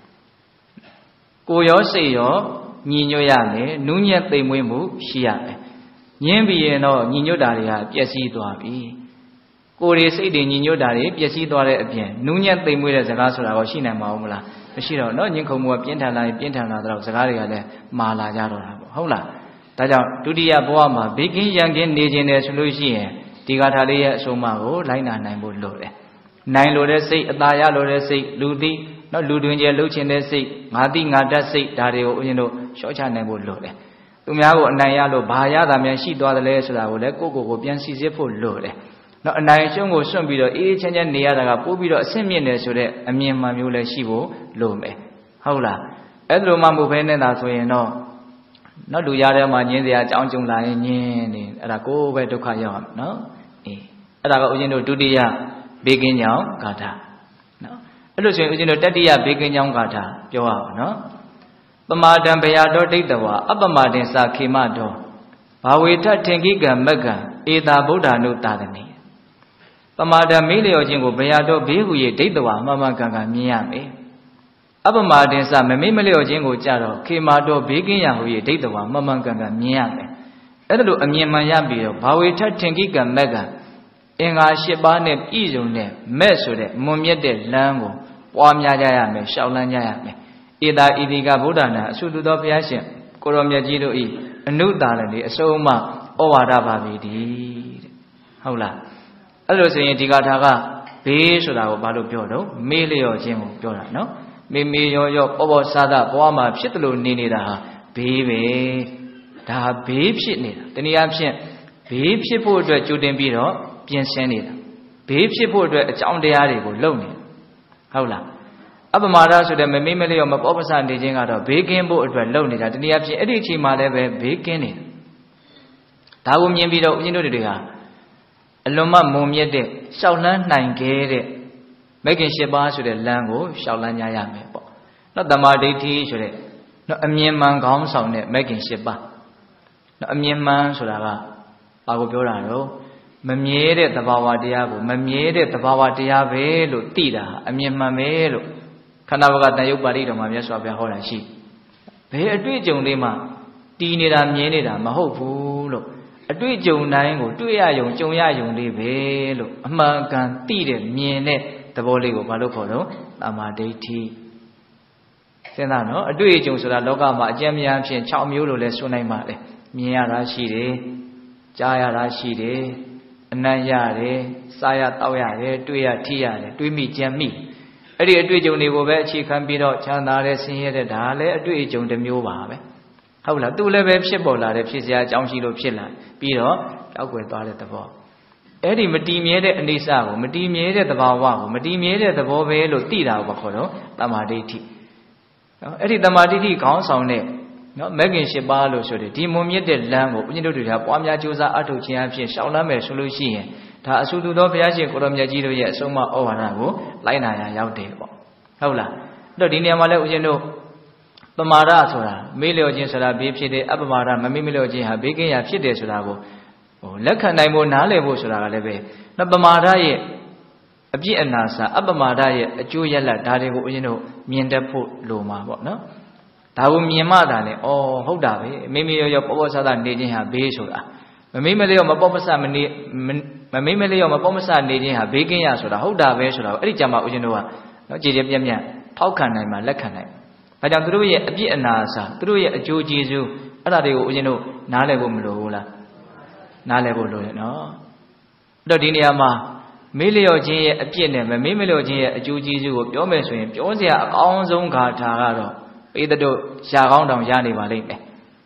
ကိုရောစိတ်ရောညီညွတ်ရမယ်နူးညံ့သိမ်မွေ့မှုရှိရမယ်ညင်းပြီးရင်တော့ညီညွတ်တာတွေကပျက်စီးသွားပြီကိုယ်တွေစိတ်တွေညီညွတ်တာတွေပျက်စီးသွားတဲ့အပြင်နူးညံ့သိမ်မွေ့တဲ့စကားဆိုတာကိုရှိနိုင်မှာမလားမရှိတော့เนาะညင်ခုံမှုကပြင်းထန်လာရင်ပြင်းထန်လာတော့စကားတွေကလည်းမာလာကြတော့တာပေါ့ဟုတ်လားဒါကြောင့်ဒုတိယဘဝမှာဘေးကင်းရန်ကင်းနေခြင်းတယ်ဆိုလို့ရှိရင်ဒီဂါထာလေးရဲ့အဆုံးအမကိုလိုက်နာနိုင်ဖို့လိုတယ်နိုင်လို့တဲ့စိတ်အသာရလို့တဲ့စိတ်လူသိเนาะလူတွင်ကျလှုပ်ခြင်းတဲ့စိတ်ငါသိငါတတ်စိတ်ဒါတွေကိုဦးဇင်းတို့ရှော့ချနိုင်ဖို့လိုတယ်သူများကိုအနိုင်ရလို့ဘာရတာများရှိသွားတယ်လဲဆိုတာကိုလည်းကိုယ့်ကိုယ်ကိုပြန်စီစစ်ဖို့လိုတယ်နော်အနိုင်ရှုံးကိုစွန့်ပြီးတော့အေးအေးချမ်းချမ်းနေရတာကပိုးပြီးတော့အဆင့်မြင့်တယ်ဆိုတဲ့အမြင်မှမျိုးလည်းရှိဖို့လိုမယ်ဟုတ်လားအဲ့လိုမှမဟုတ်ဘဲနဲ့သာဆိုရင်တော့နော်လူရတဲ့မှာညင်းစရာအကြောင်းကြုံလာရင်ညင်းနေအဲ့ဒါကိုယ်ပဲဒုက္ခရောက်ရမယ်နော်အေးအဲ့ဒါကဦးဇင်းတို့ဒုတိယဘေးကင်းကြောင်းဂါထာနော်အဲ့လိုဆိုရင်ဦးဇင်းတို့တတိယဘေးကင်းကြောင်းဂါထာပြောရအောင်နော်ပမာဒံဘယတော်ဒိဋ္ဌဝါအပမတင်စာခေမတော်ဘာဝေထထင်ကိကံမက္ကံဧတာဗုဒ္ဓ ानु တာတနိပမာဒမေးလျော်ခြင်းကိုဘယတော်ဘေးဟူ၍ဒိဋ္ဌဝါမှန်မှန်ကန်ကန်မြင်ရမယ်အပမာတင်စာမမေးမလျော်ခြင်းကိုကြတော့ခေမာတော်ဘေးကင်းရာဟူ၍ဒိဋ္ဌဝါမှန်မှန်ကန်ကန်မြင်ရမယ်အဲ့ဒါလိုအမြင်မှန်ရပြီးတော့ဘာဝေထထင်ကိကံမက္ကံအင်္ဂါ၈ပါးနဲ့ပြည့်စုံတဲ့မဲ့ဆိုတဲ့မွန်မြတ်တဲ့လမ်းကိုပွားများကြရမယ်ရှောက်လန်းကြရမယ်ဧတာဣတိကဗုဒ္ဓနာအဆုတုသောဘုရားရှင်ကိုရောမြတ်ကြီးတို့ဤအနုတာလည်းဒီအစုံမှဩဝါဒပါပြီတဲ့ဟုတ်လားအဲ့လိုဆိုရင်ဒီဂါထာကဘေးဆိုတာကိုဘာလို့ပြောတော့မေးလျော်ခြင်းကိုပြောတာနော်မေမေရောရောပေါ်ပေါ်စားစားဘဝမှာဖြစ်တယ်လို့နေနေတာဟာဘေးပဲဒါဘေးဖြစ်နေတာတနည်းအားဖြင့်ဘေးဖြစ်ဖို့အတွက်ကြိုတင်ပြီးတော့ပြင်ဆင်နေတာဘေးဖြစ်ဖို့အတွက်အကြောင်းတရားတွေကိုလုပ်နေတာဟုတ်လားအပမာဒဆိုတဲ့မမေးမလျော်မပေါ်ပစနေခြင်းကတော့ဘေးကင်းဖို့အတွက်လုပ်နေတာတနည်းအားဖြင့်အဲ့ဒီအချိန်မှလည်းပဲဘေးကင်းနေတာဒါကိုမြင်ပြီးတော့ဦးဇင်းတို့တွေကအလွန်မှမုံမြတ်တဲ့ရှောက်လန်းနိုင်ခဲ့တဲ့မဂ္ဂင်၈ပါးဆိုတဲ့လမ်းကိုရှောက်လန်းကြရမယ်ပေါ့နော်တမာဒိဋ္ဌိဆိုတဲ့နော်အမြင်မှန်ခေါင်းဆောင်တဲ့မဂ္ဂင်၈ပါးနော်အမြင်မှန်ဆိုတာကဘာကိုပြောတာတော့မမြဲတဲ့သဘာဝတရားကိုမမြဲတဲ့သဘာဝတရားပဲလို့သိတာအမြင်မှန်ပဲလို့ခန္ဓာဘဂတန်ယုတ်ပါဠိတော်မှာမြတ်စွာဘုရားဟောတာရှိဘယ်အတွေ့အကြုံလေးမှတည်နေတာမြင်နေတာမဟုတ်ဘူးလို့အတွေ့အကြုံတိုင်းကိုတွေ့ရယုံကြုံရယုံလေးပဲလို့အမှန်ကန်သိတဲ့မြင်တဲ့သဘောလေးကိုဘာလို့ခေါ်တော့တမာဒိဋ္ဌိစဉ်းစားနော်အတွေ့အကြုံဆိုတာလောကမှာအကျဉ်းများဖြင့်၆မျိုးလို့လဲဆိုနိုင်ပါတယ်မြင်ရတာရှိတယ်ကြားရတာရှိတယ်အနံ့ရတယ်စားရတောက်ရတယ်တွေ့ရထိရတယ်တွေးမိကြံမိအဲ့ဒီအတွေ့အကြုံတွေကိုပဲအခြေခံပြီးတော့ချမ်းသာတဲ့ဆင်းရဲတဲ့ဒါလည်းအတွေ့အကြုံတစ်မျိုးပါပဲဟုတ်လားသူလည်းပဲဖြစ်ပေါ်လာတဲ့ဖြစ်စရာအကြောင်းရှိလို့ဖြစ်လာပြီးတော့တောက်ွယ်သွားတဲ့သဘောအဲ့ဒီမတည်မြဲတဲ့အနေအစားကိုမတည်မြဲတဲ့သဘာဝကိုမတည်မြဲတဲ့သဘောပဲလို့သိတာကိုခေါ်တော့တမာဒိဋ္ဌိနော်အဲ့ဒီတမာဒိဋ္ဌိခေါင်းဆောင်တဲ့နော်မဂ္ဂင်၈ပါးလို့ဆိုတဲ့ဒီမွန်မြတ်တဲ့လမ်းကိုဦးဇင်းတို့တွေကပွားများကြိုးစားအထောက်ခြင်းအဖြစ်ရှောင်လန်းမယ်ဆိုလို့ရှိရင်ဒါအဆူတူသောဘုရားရှင်ကိုရောမြတ်ကြီးတို့ရဲ့အဆုံးအမဩဝါဒကိုလိုက်နာရရောက်တယ်ပေါ့ဟုတ်လားအဲ့တော့ဒီနေရာမှာလည်းဦးဇင်းတို့ပမာဒဆိုတာမေးလျော်ခြင်းဆိုတာဘေးဖြစ်တယ်အပမာဒမမေးမလျော်ခြင်းဟာဘေးကင်းရာဖြစ်တယ်ဆိုတာကိုဟိုလက်ခံနိုင်ဖို့နားလည်ဖို့ဆိုတာကလည်းပဲနော်ပမာဒရဲ့အပြစ်အနာစာအပမာဒရဲ့အကျိုးရလဒ်ဒါတွေကိုဦးဇင်းတို့မြင်တတ်ဖို့လိုမှာပေါ့နော်ဒါကိုမြင်မှသာလေဩဟုတ်တာပဲမိမိရောရောပေါ်ပေါ်ဆဆနေခြင်းဟာဘေးဆိုတာမမေးမလျော်မပေါ်မဆမနေမမေးမလျော်မပေါ်မဆနေခြင်းဟာဘေးကင်းရဆိုတာဟုတ်တာပဲဆိုတာအဲ့ဒီကြမှာဦးဇင်းတို့ကနော်ကြည်ကြပြက်ပြက်ထောက်ခံနိုင်မှာလက်ခံနိုင်ဒါကြောင့်သူတို့ရဲ့အပြစ်အနာစာသူတို့ရဲ့အကျိုးကျေးဇူးအဲ့ဒါတွေကိုဦးဇင်းတို့နားလည်ဖို့မလိုဘူးလားနားလည်ဖို့လိုတယ်နော်အဲ့တော့ဒီနေရာမှာမေးလျော်ခြင်းရဲ့အပြစ်နဲ့မမေးမလျော်ခြင်းရဲ့အကျိုးကျေးဇူးကိုပြောမယ်ဆိုရင်ပြောစရာအကောင်းဆုံးဂါထာကတော့ပေတတို့ရှားကောင်းတောင်ရနေပါလိမ့်မယ်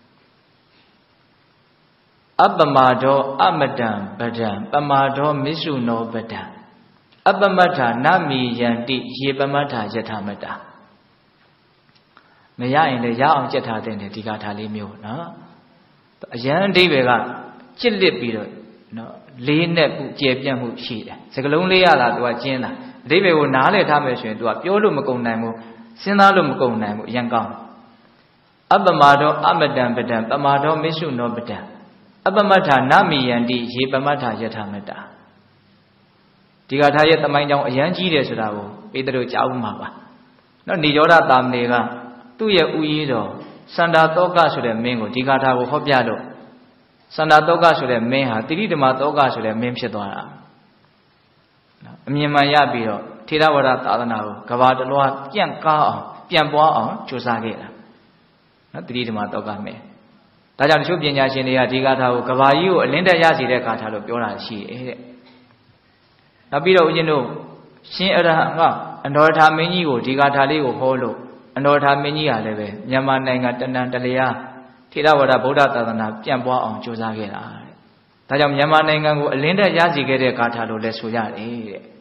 အပမဒောအမတံပဒံပမာဒောမစ္ဆုနောပဒံအပမတ္ထာနမိယန္တိယေပမတ္ထာယထာမတ္တာမရရင်လည်းရအောင်ကြက်ထားတဲ့ဒီဂါထာလေးမျိုးနော်အရန်အဓိပ္ပာယ်ကကြစ်လစ်ပြီးတော့နော်လေးနဲ့ပူကျေပြန့်မှုရှိတယ်စကလုံးလေးရတာ तू ကကျင်းတာအဓိပ္ပာယ်ကိုနားလည်ထားမယ်ဆိုရင် तू ကပြောလို့မကုန်နိုင်ဘူးစဉ်းစားလို့မကုန်နိုင်ဘူးအရင်ကောင်းအပ္ပမာဒောအမတံပဒံပမာဒောမစ္ဆုနောပဒံအပ္ပမတ္ထာနမိယန္တိရေပမတ္ထာယထာမတ္တာဒီကထာရဲ့တမိုင်းကြောင့်အရန်ကြီးတယ်ဆိုတာကိုပေတရုကြားဦးမှာပါနော်နေရောဓတာမဏေကသူ့ရဲ့ဥယျာဉ်တော်စန္ဒာတောကဆိုတဲ့မင်းကိုဒီကထာကိုဟောပြလို့စန္ဒာတောကဆိုတဲ့မင်းဟာတိရိဓမ္မတောကဆိုတဲ့မင်းဖြစ်သွားတာနော်အမြင်မှန်ရပြီးတော့ထေရဝါဒသာသနာကိုကဘာတလွှားပြန့်ကားအောင်ပြန့်ပွားအောင်ကြိုးစားခဲ့တာနော်တိရိဓမ္မတောကမင်းဒါကြောင့်တချို့ပညာရှင်တွေကဒီဂါထာကိုကဘာကြီးကိုအလင်းတက်ရစီတဲ့ဂါထာလို့ပြောတာရှိတယ်တဲ့နောက်ပြီးတော့ဦးဇင်းတို့ရှင်အရဟံကအန္တောထာမင်းကြီးကိုဒီဂါထာလေးကိုဟောလို့အန္တောထာမင်းကြီးကလည်းပဲမြန်မာနိုင်ငံတဏ္ဍတလျာထေရဝါဒဗုဒ္ဓသာသနာပြန့်ပွားအောင်ကြိုးစားခဲ့တာတဲ့ဒါကြောင့်မြန်မာနိုင်ငံကိုအလင်းတက်ရစီခဲ့တဲ့ဂါထာလို့လည်းဆိုရတယ်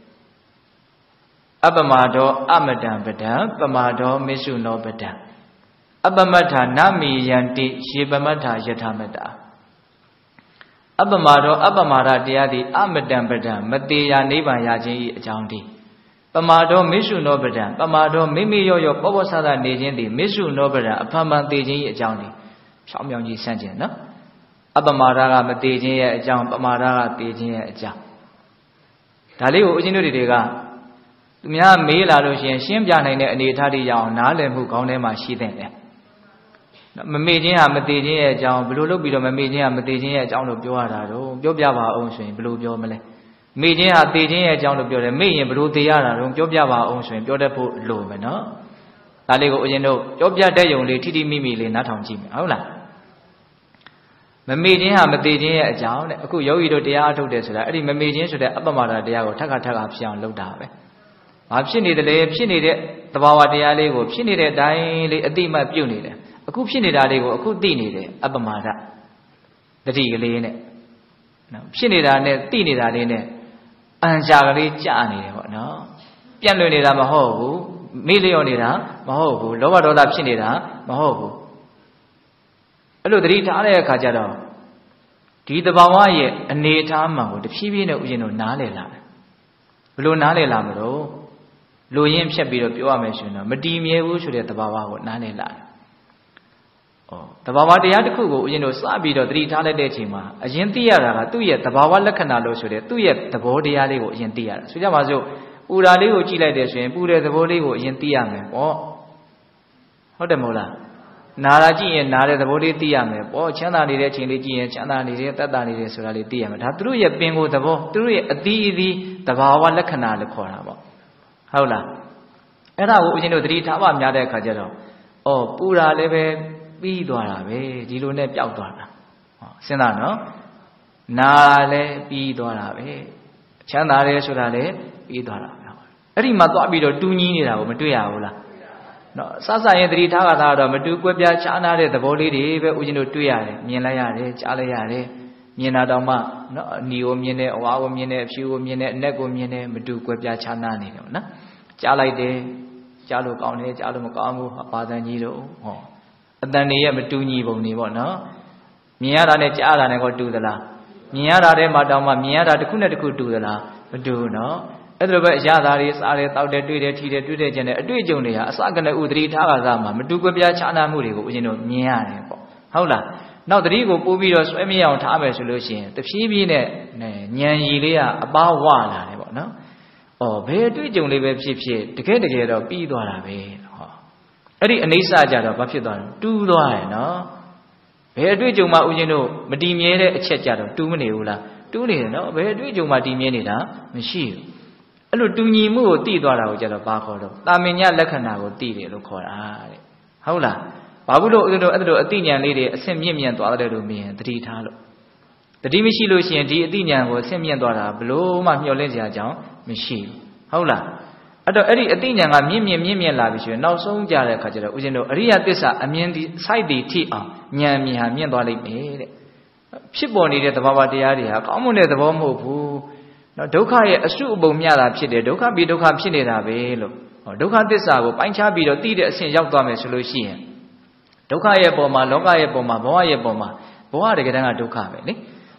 တဲ့အပ္ပမဒောအမတံပဒံပမာဒောမစ္ဆုနောပဒံအပ္ပမတ္ထာနမိယန္တိရေပမတ္ထာယထာမတ္တာအပ္ပမာဒောအပ္ပမာဒတရားသည်အမတံပဒံမတေရာနိဗ္ဗာန်ရခြင်း၏အကြောင်းတည်းပမာဒောမစ္ဆုနောပဒံပမာဒောမိမိရောရောပောပောဆဆနေခြင်းသည်မစ္ဆုနောပဒံအဖန်ဖန်သေးခြင်း၏အကြောင်းတည်းဖြောင်းမြောင်းကြီးဆန့်ကျင်နော်အပ္ပမာဒကမသေးခြင်းရဲ့အကြောင်းပမာဒကသေးခြင်းရဲ့အကြောင်းဒါလေးကိုဦးဇင်းတို့တွေကသူများမေးလာလို့ရှိရင်ရှင်းပြနိုင်တဲ့အနေအထားတွေရအောင်နားလည်မှုခေါင်းထဲမှာရှိတဲ့တယ်မမေ့ခြင်းဟာမသေးခြင်းရဲ့အကြောင်းဘယ်လိုလုပ်ပြီးတော့မမေ့ခြင်းဟာမသေးခြင်းရဲ့အကြောင်းလို့ပြောရတာတော့ပြောပြပါအောင်ဆိုရင်ဘယ်လိုပြောမလဲမေ့ခြင်းဟာသေခြင်းရဲ့အကြောင်းလို့ပြောတယ်မေ့ရင်ဘယ်လိုသေရတာတော့ပြောပြပါအောင်ဆိုရင်ပြောတတ်ဖို့လိုမယ်နော်ဒါလေးကိုဦးဇင်းတို့ပြောပြတဲ့ယုံလေးထိထိမိမိလေးနားထောင်ကြည့်မယ်ဟုတ်လားမမေ့ခြင်းဟာမသေးခြင်းရဲ့အကြောင်းတဲ့အခုယောဂီတို့တရားအထုတ်တယ်ဆိုတာအဲ့ဒီမမေ့ခြင်းဆိုတဲ့အပ္ပမာဒတရားကိုထပ်ခါထပ်ခါဖြစ်အောင်လုပ်တာပဲဘာဖြစ်နေတယ်လဲဖြစ်နေတဲ့သဘာဝတရားလေးကိုဖြစ်နေတဲ့အတိုင်းလေးအတိမတ်ပြုတ်နေတယ်အခုဖြစ်နေတာလေးကိုအခုသိနေတယ်အပ္ပမာဒတတိကလေးနဲ့နော်ဖြစ်နေတာနဲ့သိနေတာလေးနဲ့အံရှာကလေးကြာနေတယ်ပေါ့နော်ပြန့်လွင်နေတာမဟုတ်ဘူးမေ့လျော့နေတာမဟုတ်ဘူးလောဘဒေါသဖြစ်နေတာမဟုတ်ဘူးအဲ့လိုတတိထားတဲ့အခါကျတော့ဒီသဘာဝရဲ့အနေအထားမှန်ကိုတဖြည်းဖြည်းနဲ့ဥရှင်တို့နားလည်လာတယ်ဘယ်လိုနားလည်လာမလို့လူရင်းဖြတ်ပြီးတော့ပြောရမယ်ဆိုရင်တော့မတည်မြဲဘူးဆိုတဲ့သဘာဝကိုနားလည်လာတယ်ဩသဘာဝတရားတစ်ခုကိုဦးဇင်းတို့စပြီးတော့သတိထားလိုက်တဲ့အချိန်မှာအရင်သိရတာကသူ့ရဲ့သဘာဝလက္ခဏာလို့ဆိုတဲ့သူ့ရဲ့သဘောတရားလေးကိုအရင်သိရတာဆိုကြပါစို့ပူရာလေးကိုကြည့်လိုက်တယ်ဆိုရင်ပူတဲ့သဘောလေးကိုအရင်သိရမယ်ပေါ့ဟုတ်တယ်မဟုတ်လားနာတာကြည့်ရင်နာတဲ့သဘောလေးသိရမယ်ပေါ့ချမ်းသာနေတဲ့အချိန်လေးကြည့်ရင်ချမ်းသာနေတယ်တတ်တာနေတယ်ဆိုတာလေးသိရမယ်ဒါသူတို့ရဲ့ပင်ကိုယ်သဘောသူတို့ရဲ့အသီးအသီးသဘာဝလက္ခဏာလို့ခေါ်တာပေါ့ဟုတ်လားအဲ့ဒါကိုဦးဇင်းတို့သတိထားပါများတဲ့အခါကျတော့ဩပူရာလည်းပဲပြီးသွားတာပဲဒီလိုနဲ့ပျောက်သွားတာဟောစဉ်းစားနော်နာလည်းပြီးသွားတာပဲချမ်းသာတယ်ဆိုတာလည်းပြီးသွားတာပဲအဲ့ဒီမှာသွားပြီးတော့တူးညီးနေတာကိုမတွေ့ရဘူးလားနော်စစရင်သတိထားတာတော့မတူကွဲပြားခြားနာတဲ့သဘောလေးတွေပဲဦးဇင်းတို့တွေ့ရတယ်မြင်လိုက်ရတယ်ကြားလိုက်ရတယ်မြင်တာတော့မှနော်အနီကိုမြင်တယ်အဝါကိုမြင်တယ်အဖြူကိုမြင်တယ်အနက်ကိုမြင်တယ်မတူကွဲပြားခြားနာနေတယ်နော်ကြားလိုက်တယ်ကြားလို့ကောင်းတယ်ကြားလို့မကောင်းဘူးပါဇန်ကြီးတို့ဟောအတန်တွေရဲ့မတူညီပုံတွေပေါ့နော်မြင်ရတာနဲ့ကြားရတာနဲ့ကိုတူသလားမြင်ရတာတဲ့မှာတောင်မှမြင်ရတာတစ်ခုနဲ့တစ်ခုတူသလားမတူဘူးနော်အဲ့ဒါလိုပဲအရာသားတွေစားတယ်တောက်တယ်တွေ့တယ်ထီတယ်တွေ့တယ်ကျန်တယ်အတွေ့အကြုံတွေဟာအစကနေဥဒတိထားကစားမှာမတူကွဲပြားခြားနာမှုတွေကိုဦးဇင်းတို့မြင်ရတယ်ပေါ့ဟုတ်လားနောက်တတိကိုပို့ပြီးတော့ဆွဲမြအောင်ထားမယ်ဆိုလို့ရှိရင်တဖြည်းဖြည်းနဲ့ညံရည်လေးကအပားဝလာတယ်ပေါ့နော်ဩဘယ်အတွေ့အကြုံလေးပဲဖြစ်ဖြစ်တကယ်တကယ်တော့ပြီးသွားတာပဲဟောအဲ့ဒီအနေဆာကြတော့ဘာဖြစ်သွားလဲတူးသွားတယ်နော်ဘယ်အတွေ့အကြုံမှဦးဇင်းတို့မတည်မြဲတဲ့အချက်ကြတော့တူးမနေဘူးလားတူးနေတယ်နော်ဘယ်အတွေ့အကြုံမှတည်မြဲနေတာမရှိဘူးအဲ့လိုတူညီမှုကိုသိသွားတာကိုကြတော့ဘာခေါ်တော့တာမင်ညလက္ခဏာကိုသိတယ်လို့ခေါ်တာတဲ့ဟုတ်လားဘာဘူးလို့အဲ့လိုအဲ့လိုအသိဉာဏ်လေးတွေအဆင့်မြင့်မြင့်သွားတယ်လို့မြင်တတိထားလို့တတိမရှိလို့ရှိရင်ဒီအသိဉာဏ်ကိုအဆင့်မြင့်သွားတာဘလို့မှမျှော်လင့်စရာအကြောင်းမရှိဘူးဟုတ်လားအဲ့တော့အဲ့ဒီအသိဉာဏ်ကမြင့်မြင့်မြင့်မြင့်လာပြီဆိုရင်နောက်ဆုံးကြတဲ့အခါကျတော့ဦးဇင်းတို့အရိယသစ္စာအမြင်ဒီ site ဒီထိအောင်ဉာဏ်မြင်ဟာမြင့်သွားလိမ့်မယ်တဲ့ဖြစ်ပေါ်နေတဲ့သဘာဝတရားတွေဟာကောင်းမွန်တဲ့သဘောမဟုတ်ဘူးနော်ဒုက္ခရဲ့အစုအပုံမျှတာဖြစ်တယ်ဒုက္ခပြီးဒုက္ခဖြစ်နေတာပဲလို့ဟောဒုက္ခသစ္စာကိုပိုင်းခြားပြီးတော့သိတဲ့အဆင့်ရောက်သွားမယ်ဆိုလို့ရှိရင်ဒုက္ခရဲ့ပုံမှာလောကရဲ့ပုံမှာဘဝရဲ့ပုံမှာဘဝတကယ်တမ်းကဒုက္ခပဲလေ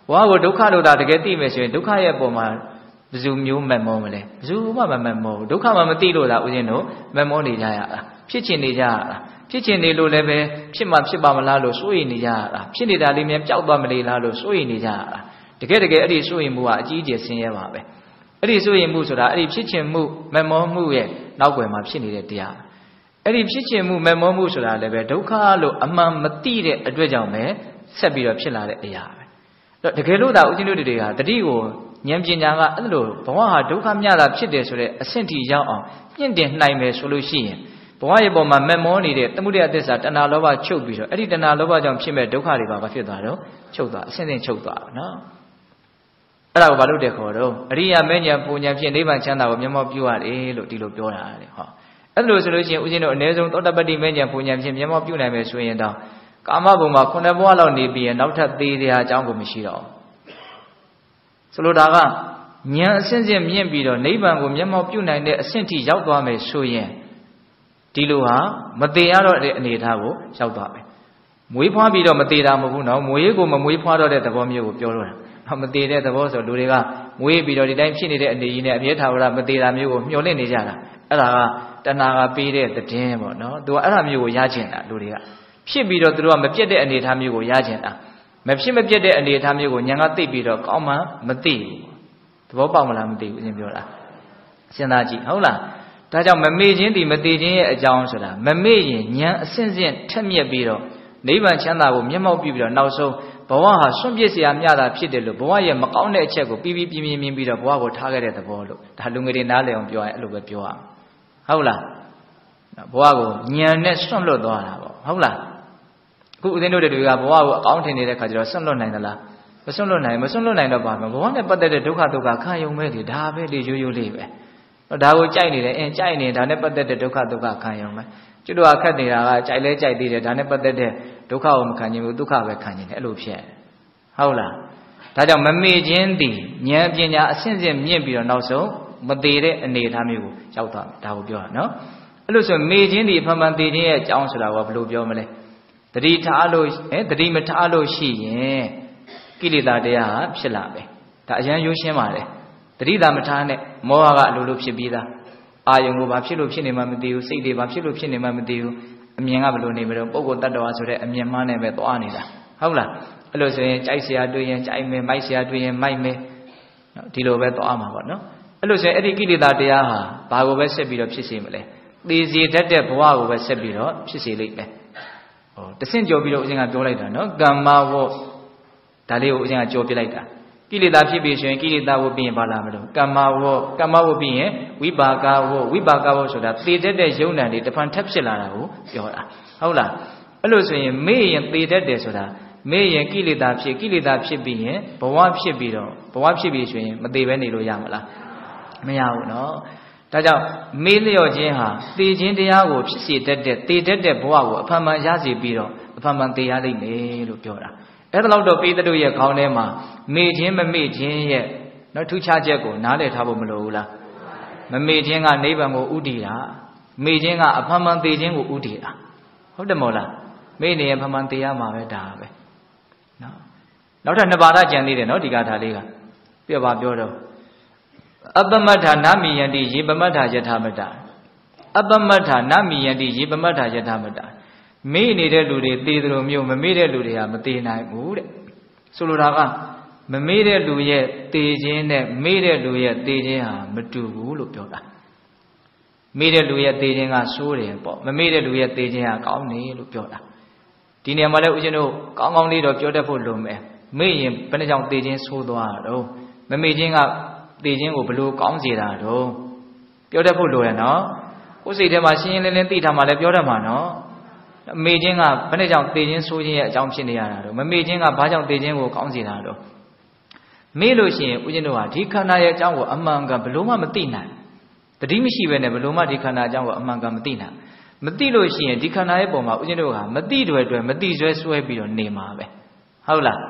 Boa go dukha lo da de ti me so yin dukha ye pon ma bzu myo met mo ma le bzu ma ma met mo dukha ma ma ti lo da u yin do met mo ni ja ya la phit chin ni ja ya la phit chin ni lo le be phit ma phit ba ma la lo so yin ni ja ya la phit ni da li myan pyauk twa ma le la lo so yin ni ja ya la de ke de ke adi so yin mu a a ji je sin ye ba be adi so yin mu so da adi phit chin mu met mo mu ye nauk kwe ma phit ni de tya adi phit chin mu met mo mu so da le be dukha lo a man ma ti de atwet jaung be set pi do phit la de aya be de ke lo da u jin lo de ha tati koဉာဏ်ပညာကအဲ့လိုဘဝဟာဒုက္ခမြတာဖြစ်တယ်ဆိုတဲ့အဆင့်ထိရောက်အောင်မြင့်တင်နိုင်မယ်ဆိုလို့ရှိရင်ဘဝရဲ့ပုံမှာမက်မောနေတဲ့သမှုရိယသစ္စာတဏှာလောဘချုပ်ပြီးတော့အဲ့ဒီတဏှာလောဘကြောင့်ဖြစ်မဲ့ဒုက္ခတွေပါဘာဖြစ်သွားတော့ချုပ်သွားအဆင့်ဆင့်ချုပ်သွားနော်အဲ့ဒါကိုဘာလို့တဲ့ခေါ်တော့အရိယာမဉ္ဇဉ်ပူဉ္ဇဉ်ဖြင့်နိဗ္ဗာန်ချမ်းသာကိုမျက်မှောက်ပြုရတယ်လို့ဒီလိုပြောတာလေဟောအဲ့လိုဆိုလို့ရှိရင်ဦးဇင်းတို့အနည်းဆုံးသောတပတ္တိမဉ္ဇဉ်ပူဉ္ဇဉ်ဖြင့်မျက်မှောက်ပြုနိုင်မယ်ဆိုရင်တော့ကာမဘုံမှာခုနှစ်ဘဝလောက်နေပြီးရင်နောက်ထပ်သေးတဲ့အကြောင်းကိုမရှိတော့ဆိုလိုတာကဉာဏ်အစဉ်စဉ်မြင့်ပြီးတော့နိဗ္ဗာန်ကိုမျက်မှောက်ပြုနိုင်တဲ့အဆင့်ထိရောက်သွားမယ်ဆိုရင်ဒီလိုဟာမသေးရတော့တဲ့အနေအထားကိုရောက်သွားမယ်မွေးဖွားပြီးတော့မသေးတာမဟုတ်ဘူးနော်မွေးကိုမမွေးဖွားတော့တဲ့သဘောမျိုးကိုပြောလို့တာမသေးတဲ့သဘောဆိုလူတွေကမွေးပြီးတော့ဒီတိုင်းဖြစ်နေတဲ့အနေကြီးနဲ့အမြဲထာဝရမသေးတာမျိုးကိုမျှော်လင့်နေကြတာအဲ့ဒါကတဏှာကပေးတဲ့သတင်းပေါ့နော်သူကအဲ့ဒါမျိုးကိုရချင်တာလူတွေကဖြစ်ပြီးတော့သူတို့ကမပြတ်တဲ့အနေအထားမျိုးကိုရချင်တာမဖြစ်မပြတ်တဲ့အနေအထားမျိုးကိုဉာဏ်ကသိပြီးတော့ကောင်းမှမသိဘူးသဘောပေါက်မလားမသိဘူးအရင်ပြောတာစဉ်းစားကြည့်ဟုတ်လားဒါကြောင့်မမေ့ခြင်းဒီမသိခြင်းရဲ့အကြောင်းဆိုတာမမေ့ရင်ဉာဏ်အစဉ်စဉ်ထက်မြက်ပြီးတော့နိဗ္ဗာန်ချမ်းသာကိုမျက်မှောက်ပြုပြီးတော့နောက်ဆုံးဘဝဟာစွန့်ပစ်เสียမြတာဖြစ်တယ်လို့ဘဝရဲ့မကောင်းတဲ့အချက်ကိုပြီးပြီးပြင်းပြင်းမြင်ပြီးတော့ဘဝကိုထားခဲ့တဲ့သဘောလို့ဒါလူငယ်တွေနားလည်အောင်ပြောရင်အဲ့လိုပဲပြောရအောင်ဟုတ်လားဘဝကိုဉာဏ်နဲ့စွန့်လွတ်သွားတာပေါ့ဟုတ်လားအခုဦးဇင်းတို့တွေကဘဝကိုအကောင်းထင်နေတဲ့ခါကျတော့စွန့်လွတ်နိုင်သလားမစွန့်လွတ်နိုင်မစွန့်လွတ်နိုင်တော့ပါမယ်ဘဝနဲ့ပတ်သက်တဲ့ဒုက္ခဒုက္ခခံယုံမဲ့လေဒါပဲလေရိုးရိုးလေးပဲဒါကိုကြိုက်နေတယ်အင်းကြိုက်နေဒါနဲ့ပတ်သက်တဲ့ဒုက္ခဒုက္ခခံယုံမဲ့ကျွတ်တော့အခက်နေတာကကြိုက်လဲကြိုက်သေးတယ်ဒါနဲ့ပတ်သက်တဲ့ဒုက္ခကိုမခံခြင်းဘူးဒုက္ခပဲခံခြင်းတယ်အဲ့လိုဖြစ်ဟုတ်လားဒါကြောင့်မမေ့ခြင်းသည်ဉာဏ်ပညာအစဉ်စဉ်မြင့်ပြီးတော့နောက်ဆုံးမသေးတဲ့အနေအထားမျိုးကိုရောက်သွားတယ်ဒါကိုပြောတာနော်အဲ့လိုဆိုမေ့ခြင်းသည်အမှန်မှန်သေးခြင်းရဲ့အကြောင်းဆိုတာကဘယ်လိုပြောမလဲတတိထားလို့အဲတတိမထားလို့ရှိရင်ကိလေသာတရားဟာဖြစ်လာမယ်ဒါအရန်ရိုးရှင်းပါတယ်တတိသာမထားနဲ့မောဟကအလိုလိုဖြစ်ပြီးသားအာယုံကိုဘာဖြစ်လို့ဖြစ်နေမှမသိဘူးစိတ်တွေဘာဖြစ်လို့ဖြစ်နေမှမသိဘူးအမြင်ကဘယ်လိုနေမလို့ပုဂ္ဂိုလ်တ attva ဆိုတဲ့အမြင်မှန်းနဲ့ပဲသွားနေတာဟုတ်လားအဲ့လိုဆိုရင်ကြိုက်เสียတွေ့ရင်ကြိုက်မယ်မိုက်เสียတွေ့ရင်မိုက်မယ်နော်ဒီလိုပဲသွားမှာပေါ့နော်အဲ့လိုဆိုရင်အဲ့ဒီကိလေသာတရားဟာဘာကိုပဲဆက်ပြီးတော့ဖြစ်စေမလဲသေစေတတ်တဲ့ဘဝကိုပဲဆက်ပြီးတော့ဖြစ်စေလိမ့်မယ်ဟောတဆင့်ကြော်ပြီးတော့ဦးဇင်းကပြောလိုက်တာနော်ကမ္မဝေါဒါလေးကိုဦးဇင်းကကြော်ပြလိုက်တာကိလေသာဖြစ်ပြီးဆိုရင်ကိလေသာဝပြီးရင်ဘာလာမလို့ကမ္မဝေါကမ္မဝပြီးရင်ဝိပါကဝေါဝိပါကဝေါဆိုတာသေတတ်တဲ့ယုံ nant တွေတဖန်ထပ်ဖြစ်လာတာကိုပြောတာဟုတ်လားအဲ့လိုဆိုရင်မေ့ရင်သေတတ်တယ်ဆိုတာမေ့ရင်ကိလေသာဖြစ်ကိလေသာဖြစ်ပြီးရင်ဘဝဖြစ်ပြီးတော့ဘဝဖြစ်ပြီးဆိုရင်မသေးပဲနေလို့ရမလားမရဘူးနော်ဒါကြောင့်မေ့လျော့ခြင်းဟာသေခြင်းတရားကိုဖြစ်စေတတ်တဲ့သေတတ်တဲ့ဘဝကိုအဖန်မှန်ရစေပြီးတော့အဖန်မှန်သေရလိမ့်မယ်လို့ပြောတာအဲ့ဒါတော့တော့ပိသတို့ရဲ့ခေါင်းထဲမှာမေ့ခြင်းမမေ့ခြင်းရဲ့နော်ထူးခြားချက်ကိုနားလည်ထားဖို့မလိုဘူးလားမမေ့ခြင်းကနိဗ္ဗာန်ကိုဥတည်တာမေ့ခြင်းကအဖန်မှန်သေခြင်းကိုဥတည်တာဟုတ်တယ်မို့လားမေ့နေရင်ဖန်မှန်သေရမှာပဲဒါပဲနော်နောက်ထပ်နှစ်ပါးသာကြံသေးတယ်နော်ဒီကထာလေးကပြပါပြောတော့အပမတ္ထာနမိယန္တိယေပမတ္ထာယထာမတ္တအပမတ္ထာနမိယန္တိယေပမတ္ထာယထာမတ္တမေ့နေတဲ့လူတွေသေတယ်လို့မျိုးမမေ့တဲ့လူတွေကမသေနိုင်ဘူးတဲ့ဆိုလိုတာကမမေ့တဲ့လူရဲ့သေခြင်းနဲ့မေ့တဲ့လူရဲ့သေခြင်းဟာမတူဘူးလို့ပြောတာမေ့တဲ့လူရဲ့သေခြင်းကဆိုးတယ်ပေါ့မမေ့တဲ့လူရဲ့သေခြင်းကကောင်းတယ်လို့ပြောတာဒီနေရာမှာလည်းဦးဇင်းတို့ကောင်းကောင်းလေးတော့ပြောတတ်ဖို့လိုမယ်မေ့ရင်ဘယ်နှကြောင့်သေခြင်းဆိုးသွားတော့မမေ့ခြင်းကသေခြင်းကိုဘလို့ကောင်းစေတာတော့ပြောတတ်ဖို့လိုရနော်ကိုယ်စိတ်ထဲမှာရှင်းရှင်းလင်းလင်းသိထားမှလည်းပြောတတ်မှာနော်မေ့ခြင်းကဘယ်နဲ့ကြောင့်သေခြင်းဆိုးခြင်းရဲ့အကြောင်းဖြစ်နေရတာတော့မမေ့ခြင်းကဘာကြောင့်သေခြင်းကိုကောင်းစေတာတော့မေ့လို့ရှိရင်ဦးဇင်းတို့ဟာဒီခန္ဓာရဲ့အကြောင်းကိုအမှန်ကန်ဘလို့မှမသိနိုင်တတိမရှိပဲနဲ့ဘလို့မှဒီခန္ဓာအကြောင်းကိုအမှန်ကန်မသိနိုင်မသိလို့ရှိရင်ဒီခန္ဓာရဲ့ပုံမှာဦးဇင်းတို့ဟာမသိတွေတွေမသိဆွဲဆွဲပြီးတော့နေမှာပဲဟုတ်လား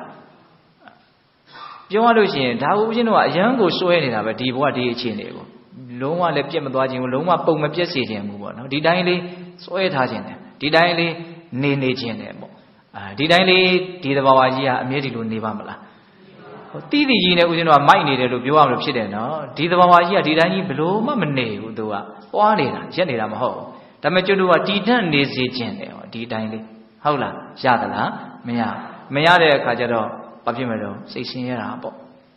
ပြောရလို့ရှိရင်ဒါကိုဦးဇင်းတို့ကအရန်ကိုဆွဲနေတာပဲဒီဘဝဒီအခြေအနေကိုလုံးဝလည်းပြတ်မသွားခြင်းဘူးလုံးဝပုံမပြတ်စေခြင်းဘူးပေါ့နော်ဒီတိုင်းလေးဆွဲထားခြင်းတယ်ဒီတိုင်းလေးနေနေခြင်းတယ်ပေါ့အာဒီတိုင်းလေးဒီသဘာဝကြီးကအမြဲဒီလိုနေပါမလားမတီးတီးကြီးနဲ့ဦးဇင်းတို့ကမိုက်နေတယ်လို့ပြောရမလို့ဖြစ်တယ်နော်ဒီသဘာဝကြီးကဒီတိုင်းကြီးဘလို့မှမနေဘူးသူကပွားနေတာရက်နေတာမဟုတ်ဒါပေမဲ့ကျွတ်တို့ကတည်တတ်နေစေခြင်းတယ်ဟောဒီတိုင်းလေးဟုတ်လားရသလားမရမရတဲ့အခါကျတော့ဘာဖြစ်မလို့စိတ်ဆင်းရဲတာပေါ့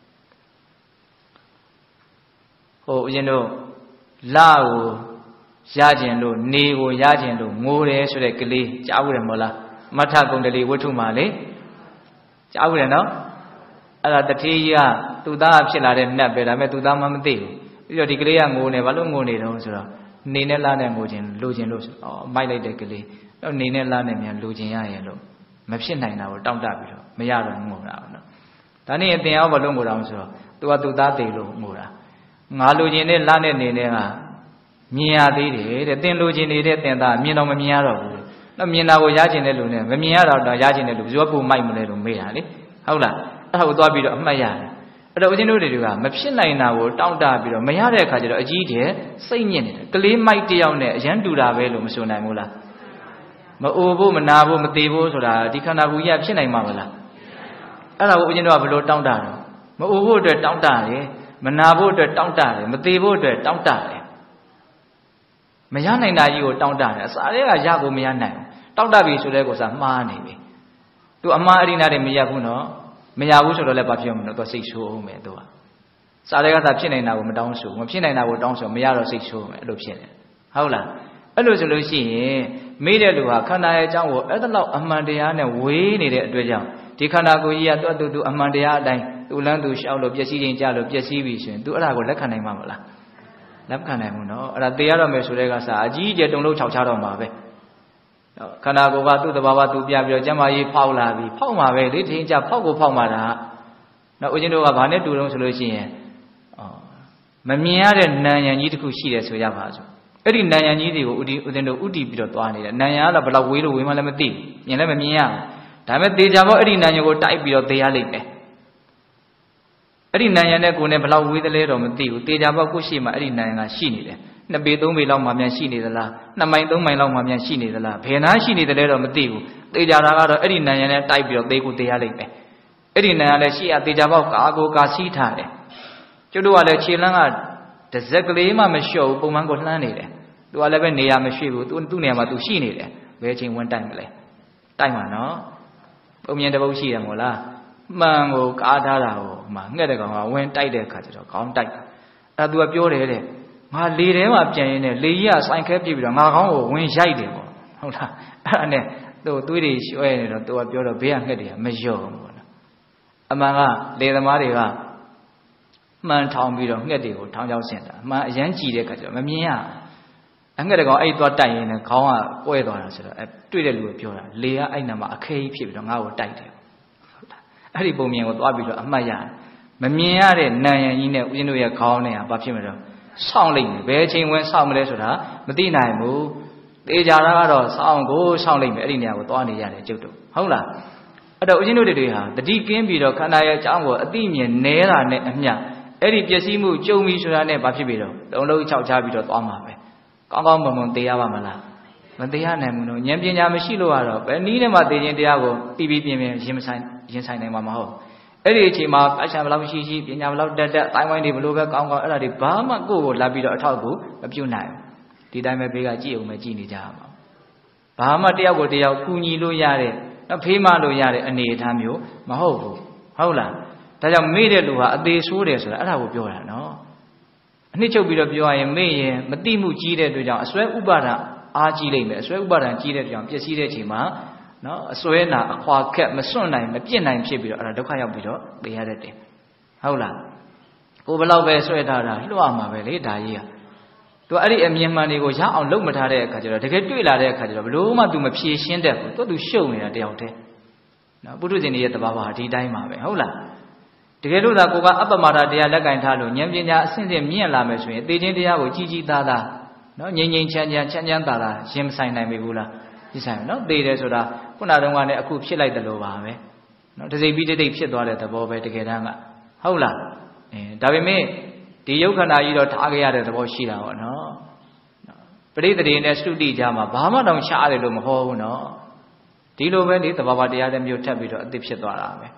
ဟိုဦးဇင်းတို့လာကိုရခြင်းလို့နေကိုရခြင်းလို့ငိုတယ်ဆိုတဲ့ကလေးကြားဘူးတယ်မဟုတ်လားမထကုံတလေးဝတ္ထုမှာလေကြားဘူးတယ်နော်အဲ့ဒါတထေးကြီးကသူ့သားဖြစ်လာတဲ့နတ်ပဲဒါပေမဲ့သူ့သားမှမသိဘူးပြီးတော့ဒီကလေးကငိုနေဘာလို့ငိုနေတော့ဆိုတော့နေနဲ့လာနဲ့ငိုခြင်းလိုခြင်းလို့ဩမိုက်လိုက်တဲ့ကလေးတော့နေနဲ့လာနဲ့မြန်လိုခြင်းရရဲ့လို့မဖြစ်နိုင်တာကိုတောင့်တပြီးတော့မရတော့ငိုတာပေါ့နော်ဒါနဲ့အတင်အောင်ဘာလို့ငိုတာလဲဆိုတော့သူကသူ့သားသိလို့ငိုတာငါလိုခြင်းနဲ့လာနဲ့နေနဲ့ကမြင်ရသေးတယ်တဲ့တင်လိုခြင်းနေတဲ့တင်သားမြင်တော့မမြင်ရတော့ဘူးတော့မြင်တာကိုရခြင်းတဲ့လူနဲ့မမြင်ရတော့တော့ရခြင်းတဲ့လူဘယ်သူကပုံမိုက်မလဲလို့မေးတာလေဟုတ်လားအဲ့ဒါကိုသွားပြီးတော့အမှတ်ရတယ်အဲ့တော့ဦးဇင်းတို့တွေကမဖြစ်နိုင်တာကိုတောင့်တပြီးတော့မရတဲ့အခါကျတော့အကြီးကျယ်စိတ်ညစ်နေတယ်ကလေးမိုက်တယောက်နဲ့အရန်တူတာပဲလို့မဆိုနိုင်ဘူးလားမအိုဖို့မနာဖို့မသေးဖို့ဆိုတာဒီခန္ဓာကိုယ်ကြီးဖြစ်နိုင်မှာမလားအဲ့ဒါကိုဦးဇင်းတို့ကဘယ်လိုတောင့်တတော့မအိုဖို့အတွက်တောင့်တတယ်မနာဖို့အတွက်တောင့်တတယ်မသေးဖို့အတွက်တောင့်တတယ်မရနိုင်တာကြီးကိုတောင့်တတယ်အစားတွေကရကိုမရနိုင်ဘူးတောင့်တပြီဆိုတဲ့ကိုစားမှားနေပြီသူအမှားအရိနာတွေမရဘူးနော်မရဘူးဆိုတော့လည်းဘာဖြစ်မလို့သူစိတ်ဆိုးအောင်မယ်သူကစားတွေကသာဖြစ်နေတာကိုမတောင်းဆိုမဖြစ်နိုင်တာကိုတောင်းဆိုမရတော့စိတ်ဆိုးမယ်အဲ့လိုဖြစ်နေဟုတ်လားအဲ့လိုဆိုလို့ရှိရင်မေးတဲ့လူဟာခန္ဓာရဲ့အကြောင်းကိုအဲ့ဒါလောက်အမှန်တရားနဲ့ဝေးနေတဲ့အတွက်ကြောင့်ဒီခန္ဓာကိုယ်ကြီးကသူ့အတူတူအမှန်တရားအတိုင်းသူ့လမ်းသူရှောက်လို့ပျက်စီးခြင်းကြလို့ပျက်စီးပြီဆိုရင်သူအဲ့ဒါကိုလက်ခံနိုင်မှာမလားလက်ခံနိုင်ဘူးနော်အဲ့ဒါသိရတော့မယ်ဆိုတဲ့ကစားအကြီးအကျယ်တုံလို့ခြောက်ချတော့မှာပဲခန္ဓာကိုယ်ကသူ့သဘာဝသူပြပြီးတော့ကျမ်းမာရေးဖောက်လာပြီဖောက်မှာပဲလေထင်းကြဖောက်ကိုဖောက်မှာတာနော်ဦးဇင်းတို့ကဘာနဲ့တူတုံးဆိုလို့ရှိရင်မမြင်ရတဲ့နာယံကြီးတစ်ခုရှိတယ်ဆိုရပါစို့အဲ့ဒီနာယံကြီးတွေကိုဦးဒီဦးဇင်းတို့ဥတီပြီးတော့သွားနေတယ်နာယံကတော့ဘယ်လောက်ဝေးလို့ဝေးမှလည်းမသိဘူးမြင်လည်းမမြင်ရဘူးဒါပေမဲ့သေချာပေါ့အဲ့ဒီနာယံကိုတိုက်ပြီးတော့သေရလိမ့်မယ်အဲ့ဒီနာယံနဲ့ကိုယ်နဲ့ဘယ်လောက်ဝေးသလဲတော့မသိဘူးသေချာပေါ့ကိုယ့်ရှိမှအဲ့ဒီနာယံကရှိနေတယ်နှစ်ပေသုံးပေလောက်မှမြန်ရှိနေသလားနှစ်မိုင်သုံးမိုင်လောက်မှမြန်ရှိနေသလားဘယ်နာရှိနေတယ်လဲတော့မသိဘူးသေချာတာကတော့အဲ့ဒီနာယံနဲ့တိုက်ပြီးတော့သေကိုသေရလိမ့်မယ်အဲ့ဒီနာယံလည်းရှိရသေချာပေါ့ကာကိုကာစီးထားတယ်ကျုပ်တို့ကလည်းခြေလမ်းကတစ်စက်ကလေးမှမလျှော့ဘူးပုံမှန်ကိုလှမ်းနေတယ်သူကလည်းပဲနေရာမရှိဘူးသူသူ့နေရာမှာသူရှိနေတယ်ဘယ်ချိန်ဝင်တိုက်မလဲတိုက်မှာနော်ပုံမြင်တစ်ပုတ်ရှိတယ်မို့လားမှန်ကိုကားထားတာဟိုမှငှက်တဲ့ကောင်ကဝင်တိုက်တဲ့အခါကျတော့ခေါင်းတိုက်တာအဲ့ဒါသူကပြောတယ်တဲ့ငါလေထဲမှာပြန်ရင်းနဲ့လေကြီးကစိုင်ခဲပြစ်ပြီးတော့ငါခေါင်းကိုဝင်ရိုက်တယ်ပေါ့ဟုတ်လားအဲ့ဒါနဲ့သူ့သွေးတွေရွှဲနေတော့သူကပြောတော့ဘေးကငှက်တွေကမလျော့ဘူးပေါ့နော်အမှန်ကလေသမားတွေကမှန်ထောင်ပြီးတော့ငှက်တွေကိုထောင်ချောက်ဆင်တာအမှန်အရန်ကြည်တဲ့အခါကျတော့မမြင်ရအငှက်တကောင်အဲ့သွားတိုက်ရင်းနဲ့ခေါင်းကကွဲသွားတာဆိုတော့အဲတွေ့တဲ့လူကပြောတာလေကအဲ့နာမှာအခဲကြီးဖြစ်ပြီးတော့ငါ့ကိုတိုက်တယ်ဟုတ်လားအဲ့ဒီပုံမြင်ကိုသွားပြီးတော့အမှတ်ရတယ်မမြင်ရတဲ့နာယံကြီးနဲ့ဦးဇင်းတို့ရဲ့ခေါင်းနဲ့ဟာဘာဖြစ်မလို့စောင့်လိုက်မယ်ဘယ်အချိန်ဝင်စောင့်မလဲဆိုတာမသိနိုင်ဘူးသေချာတာကတော့စောင့်ကိုစောင့်လိုက်မယ်အဲ့ဒီနေရာကိုသွားနေရတယ်ကျုပ်တို့ဟုတ်လားအဲ့တော့ဦးဇင်းတို့တွေဟာတတိကင်းပြီးတော့ခန္ဓာရဲ့အကြောင်းကိုအသိမြင်နေတာနဲ့အမျှအဲ့ဒီပျက်စီးမှုကြုံပြီဆိုတာနဲ့ဘာဖြစ်ပြီတော့တုံးလုံးခြောက်ချပြီးတော့သွားမှာပဲကောင်းကောင်းမွန်မွန်သိရပါမလားမသိရနိုင်ဘူးနော်ဉာဏ်ပညာမရှိလို့ကတော့ဘယ်နည်းနဲ့မှသိခြင်းတရားကိုပြီးပြီးပြင်းပြင်းရင်မဆိုင်ရင်ဆိုင်နိုင်မှာမဟုတ်အဲ့ဒီအချိန်မှာအချမ်းဘလောက်ရှိရှိပညာဘလောက်တက်တက်အတိုင်းဝိုင်းတွေဘလို့ပဲကောင်းကောင်းအဲ့ဒါတွေဘာမှကိုယ့်ကိုလာပြီးတော့အထောက်ကူမပြုတ်နိုင်ဘူးဒီတိုင်းပဲဘေးကကြည့်အောင်ပဲကြည့်နေကြရမှာဘာမှတယောက်ကိုတယောက်ကူညီလို့ရတဲ့နော်ဖေးမလို့ရတဲ့အနေအထားမျိုးမဟုတ်ဘူးဟုတ်လားဒါကြောင့်မေ့တဲ့လူဟာအသေးဆိုးတယ်ဆိုတာအဲ့ဒါကိုပြောတာနော်အနှစ်ချုပ်ပြီးတော့ပြောရရင်မေ့ရင်မတိမှုကြီးတဲ့အတွက်ကြောင့်အစွဲဥပါဒအားကြီးလိမ့်မယ်အစွဲဥပါဒကြီးတဲ့ကြောင့်ပျက်စီးတဲ့အချိန်မှာနော်အစွဲနာအခွာခက်မစွန့်နိုင်မပြစ်နိုင်ဖြစ်ပြီးတော့အဲ့ဒါဒုက္ခရောက်ပြီးတော့သိရတတ်တယ်ဟုတ်လားကိုဘယ်လောက်ပဲဆွဲထားတာလွှတ်မှာပဲလေဒါကြီးကသူအဲ့ဒီအမြင်မှန်တွေကိုရအောင်လုပ်မထားတဲ့အခါကျတော့တကယ်တွေ့လာတဲ့အခါကျတော့ဘလို့မှ तू မဖြေရှင်းတတ်ဘူးသူ तू ရှုပ်နေတာတယောက်တည်းနော်ပုထုဇဉ်တွေရဲ့တဘာဝဟာဒီတိုင်းပါပဲဟုတ်လားတကယ်လို့သာကိုကအပ္ပမာဒတရားလက်ကင်ထားလို့ဉာဏ်ပညာအဆင့်ဆင့်မြင့်လာမယ်ဆိုရင်အသေးချင်းတရားကိုကြီးကြီးသားသားနော်ငြိမ်ငြိမ်ချမ်းချမ်းချမ်းချမ်းသာသာရင်မဆိုင်နိုင်ပြီဘူးလားဒီဆိုင်နော်သေတယ်ဆိုတာခုနတုန်းကလည်းအခုဖြစ်လိုက်တယ်လို့ပါပဲနော်တစိမ့်ပြီးတိတ်ဖြစ်သွားတဲ့သဘောပဲတကယ်တမ်းကဟုတ်လားအဲဒါပေမဲ့ဒီယုတ်ခန္ဓာကြီးတော့ထားခဲ့ရတဲ့သဘောရှိတာပေါ့နော်ပရိသေတွေနဲ့သုတိကြမှာဘာမှတော့ရှားတယ်လို့မဟုတ်ဘူးနော်ဒီလိုပဲဒီသဘာဝတရားတွေမျိုးထပ်ပြီးတော့အသစ်ဖြစ်သွားတာပဲ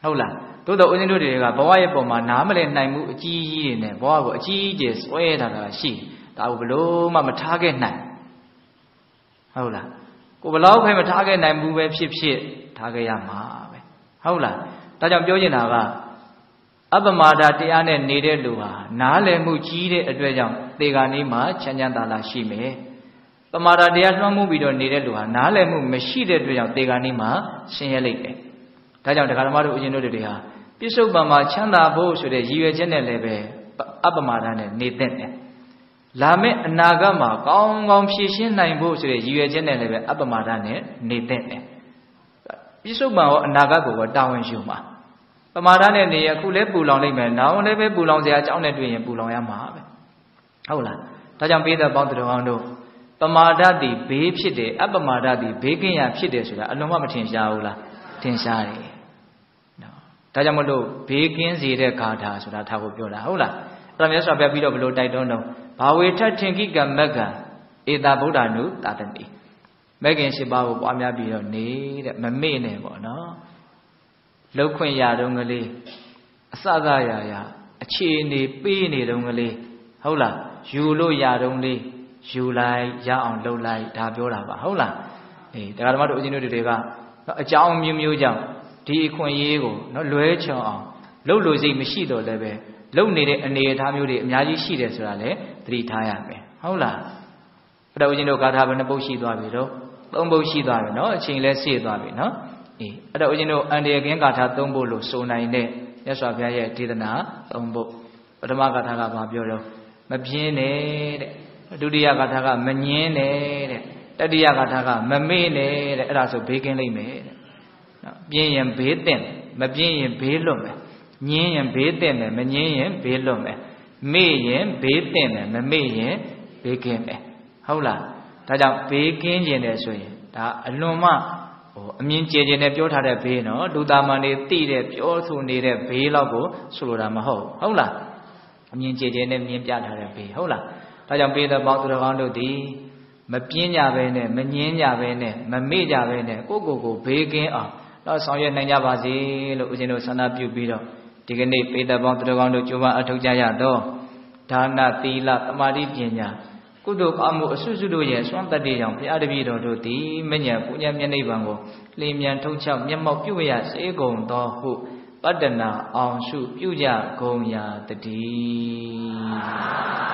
ဟုတ်လားသို့တော့ဦးဇင်းတို့တွေကဘဝရဲ့ပုံမှာနားမလည်နိုင်မှုအကြီးကြီးတွေနဲ့ဘဝကိုအကြီးကြီးဆွဲထားတာရှိဒါကိုဘလို့မှမထားခဲ့နိုင်ဟုတ်လားကိုဘလောက်ပဲမထားခဲ့နိုင်ဘူးပဲဖြစ်ဖြစ်ထားခဲ့ရမှာပဲဟုတ်လားဒါကြောင့်ပြောချင်တာကအပမာဒတရားနဲ့နေတဲ့လူဟာနားလည်မှုကြီးတဲ့အတွက်ကြောင့်သေဂာနီးမှာချမ်းချမ်းသာသာရှိမယ်ပမာဒတရားလွှမ်းမိုးပြီးတော့နေတဲ့လူဟာနားလည်မှုမရှိတဲ့အတွက်ကြောင့်သေဂာနီးမှာဆင်းရဲလိမ့်မယ်ဒါကြောင့်တရားဓမ္မတို့ဦးဇင်းတို့တွေဟာပြစ္ဆုတ်ပံမှာချမ်းသာဖို့ဆိုတဲ့ရည်ရွယ်ချက်နဲ့လည်းပဲအပမာဒနဲ့နေသင့်တယ်လာမယ့်အနာဂတ်မှာကောင်းကောင်းဖြည့်ရှင်းနိုင်ဖို့ဆိုတဲ့ရည်ရွယ်ချက်နဲ့လည်းပဲအပမာဒနဲ့နေသင့်တယ်ပြစ္ဆုတ်ပံရောအနာဂတ်ကိုတာဝန်ယူမှာပမာဒနဲ့နေရအခုလည်းပူလောင်လိုက်မယ်နောက်လည်းပဲပူလောင်စရာအကြောင်းနဲ့တွေ့ရင်ပူလောင်ရမှာပဲဟုတ်လားဒါကြောင့်ပိဿပေါင်းသူတော်ကောင်းတို့ပမာဒသည်ဘေးဖြစ်တယ်အပမာဒသည်ဘေးကင်းရာဖြစ်တယ်ဆိုတာအလုံးဝမထင်ရှားဘူးလားထင်ရှားတယ်နော်ဒါကြောင့်မလို့ဘေးကင်းစေတဲ့ဂါထာဆိုတာထားဖို့ပြောတာဟုတ်လားအဲ့ဒါမြတ်စွာဘုရားပြီးတော့ဘလို့တိုက်တွန်းတော့ဘာဝေထထင်ကိကမက္ကံဧတာဗုဒ္ဓနုတာတတိမဂ်ခင်၈ပါးကိုပွားများပြီးတော့နေတဲ့မမေ့နဲ့ပေါ့နော်လှုပ်ခွင့်ရတုံးကလေးအစစရာရာအခြေအနေပေးနေတုံးကလေးဟုတ်လားယူလို့ရတုံးလေးယူလိုက်ရအောင်လှုပ်လိုက်ဒါပြောတာပါဟုတ်လားအေးတရားဓမ္မတို့အချင်းတို့တွေကအကြောင်းမျိုးမျိုးကြောင့်ဒီအခွင့်အရေးကိုနော်လွဲချော်အောင်လှုပ်လို့စိတ်မရှိတော့လည်းပဲလှုပ်နေတဲ့အနေအထားမျိုးတွေအများကြီးရှိတယ်ဆိုတာလည်းသတိထားရမယ်ဟုတ်လားအဲ့တော့ဦးဇင်းတို့ဂါထာဘယ်နှပုဒ်ရှိသွားပြီတော့သုံးပုဒ်ရှိသွားပြီနော်အချိန်လဲစေ့သွားပြီနော်အေးအဲ့တော့ဦးဇင်းတို့အန္တရာယ်ကင်းဂါထာသုံးပုဒ်လို့ဆိုနိုင်တဲ့မြတ်စွာဘုရားရဲ့ဒေသနာသုံးပုဒ်ပထမဂါထာကဘာပြောတော့မပြင်းနဲ့တဲ့ဒုတိယဂါထာကမငင်းနဲ့တဲ့တတိယဂါထာကမမေ့နဲ့တဲ့အဲ့ဒါဆိုဘေးကင်းလိမ့်မယ်တဲ့နော်ပြင်းရင်ဘေးသင့်မပြင်းရင်ဘေးလွတ်မယ်ငင်းရင်ဘေးသင့်မယ်မငင်းရင်ဘေးလွတ်မယ်မေ့ရင်ဘေးသင့်မယ်မမေ့ရင်ဘေးကင်းမယ်ဟုတ်လားဒါကြောင့်ဘေးကင်းခြင်းတယ်ဆိုရင်ဒါအလွန်မှဟိုအမြင်ကျယ်ကျယ်နဲ့ပြောထားတဲ့ဘေးနော်လူသားမှန်နေသိတဲ့ပြောဆိုနေတဲ့ဘေးလောက်ကိုဆိုလိုတာမဟုတ်ဟုတ်လားအမြင်ကျယ်ကျယ်နဲ့မြင်ပြထားတဲ့ဘေးဟုတ်လားဒါကြောင့်ပိဿပေါင်းသူတော်ကောင်းတို့သည်မပြင်းကြပဲနဲ့မငင်းကြပဲနဲ့မမေ့ကြပဲနဲ့ကိုယ့်ကိုယ်ကိုဘေးကင်းအောင်တော့ဆောင်ရွက်နိုင်ကြပါစေလို့ဦးဇင်းတို့ဆန္ဒပြုပြီးတော့ဒီကနေ့ပိဿပေါင်းသူတော်ကောင်းတို့ကြိုးပမ်းအထောက်ကြရတော့ဒါနသီလသမာဓိပညာကုသိုလ်ကောင်းမှုအစွတ်စွတ်တို့ရဲ့စွမ်းတတ္တိကြောင့်ဘုရားတပည့်တော်တို့သည်မညံပူညံမျက်နှိပ်ပံကိုလင်းမြန်ထုံချောက်မျက်မှောက်ပြုရစေကုန်သောဟုပတ္တနာအောင်ရှုပြုကြကုန်ရာတည်း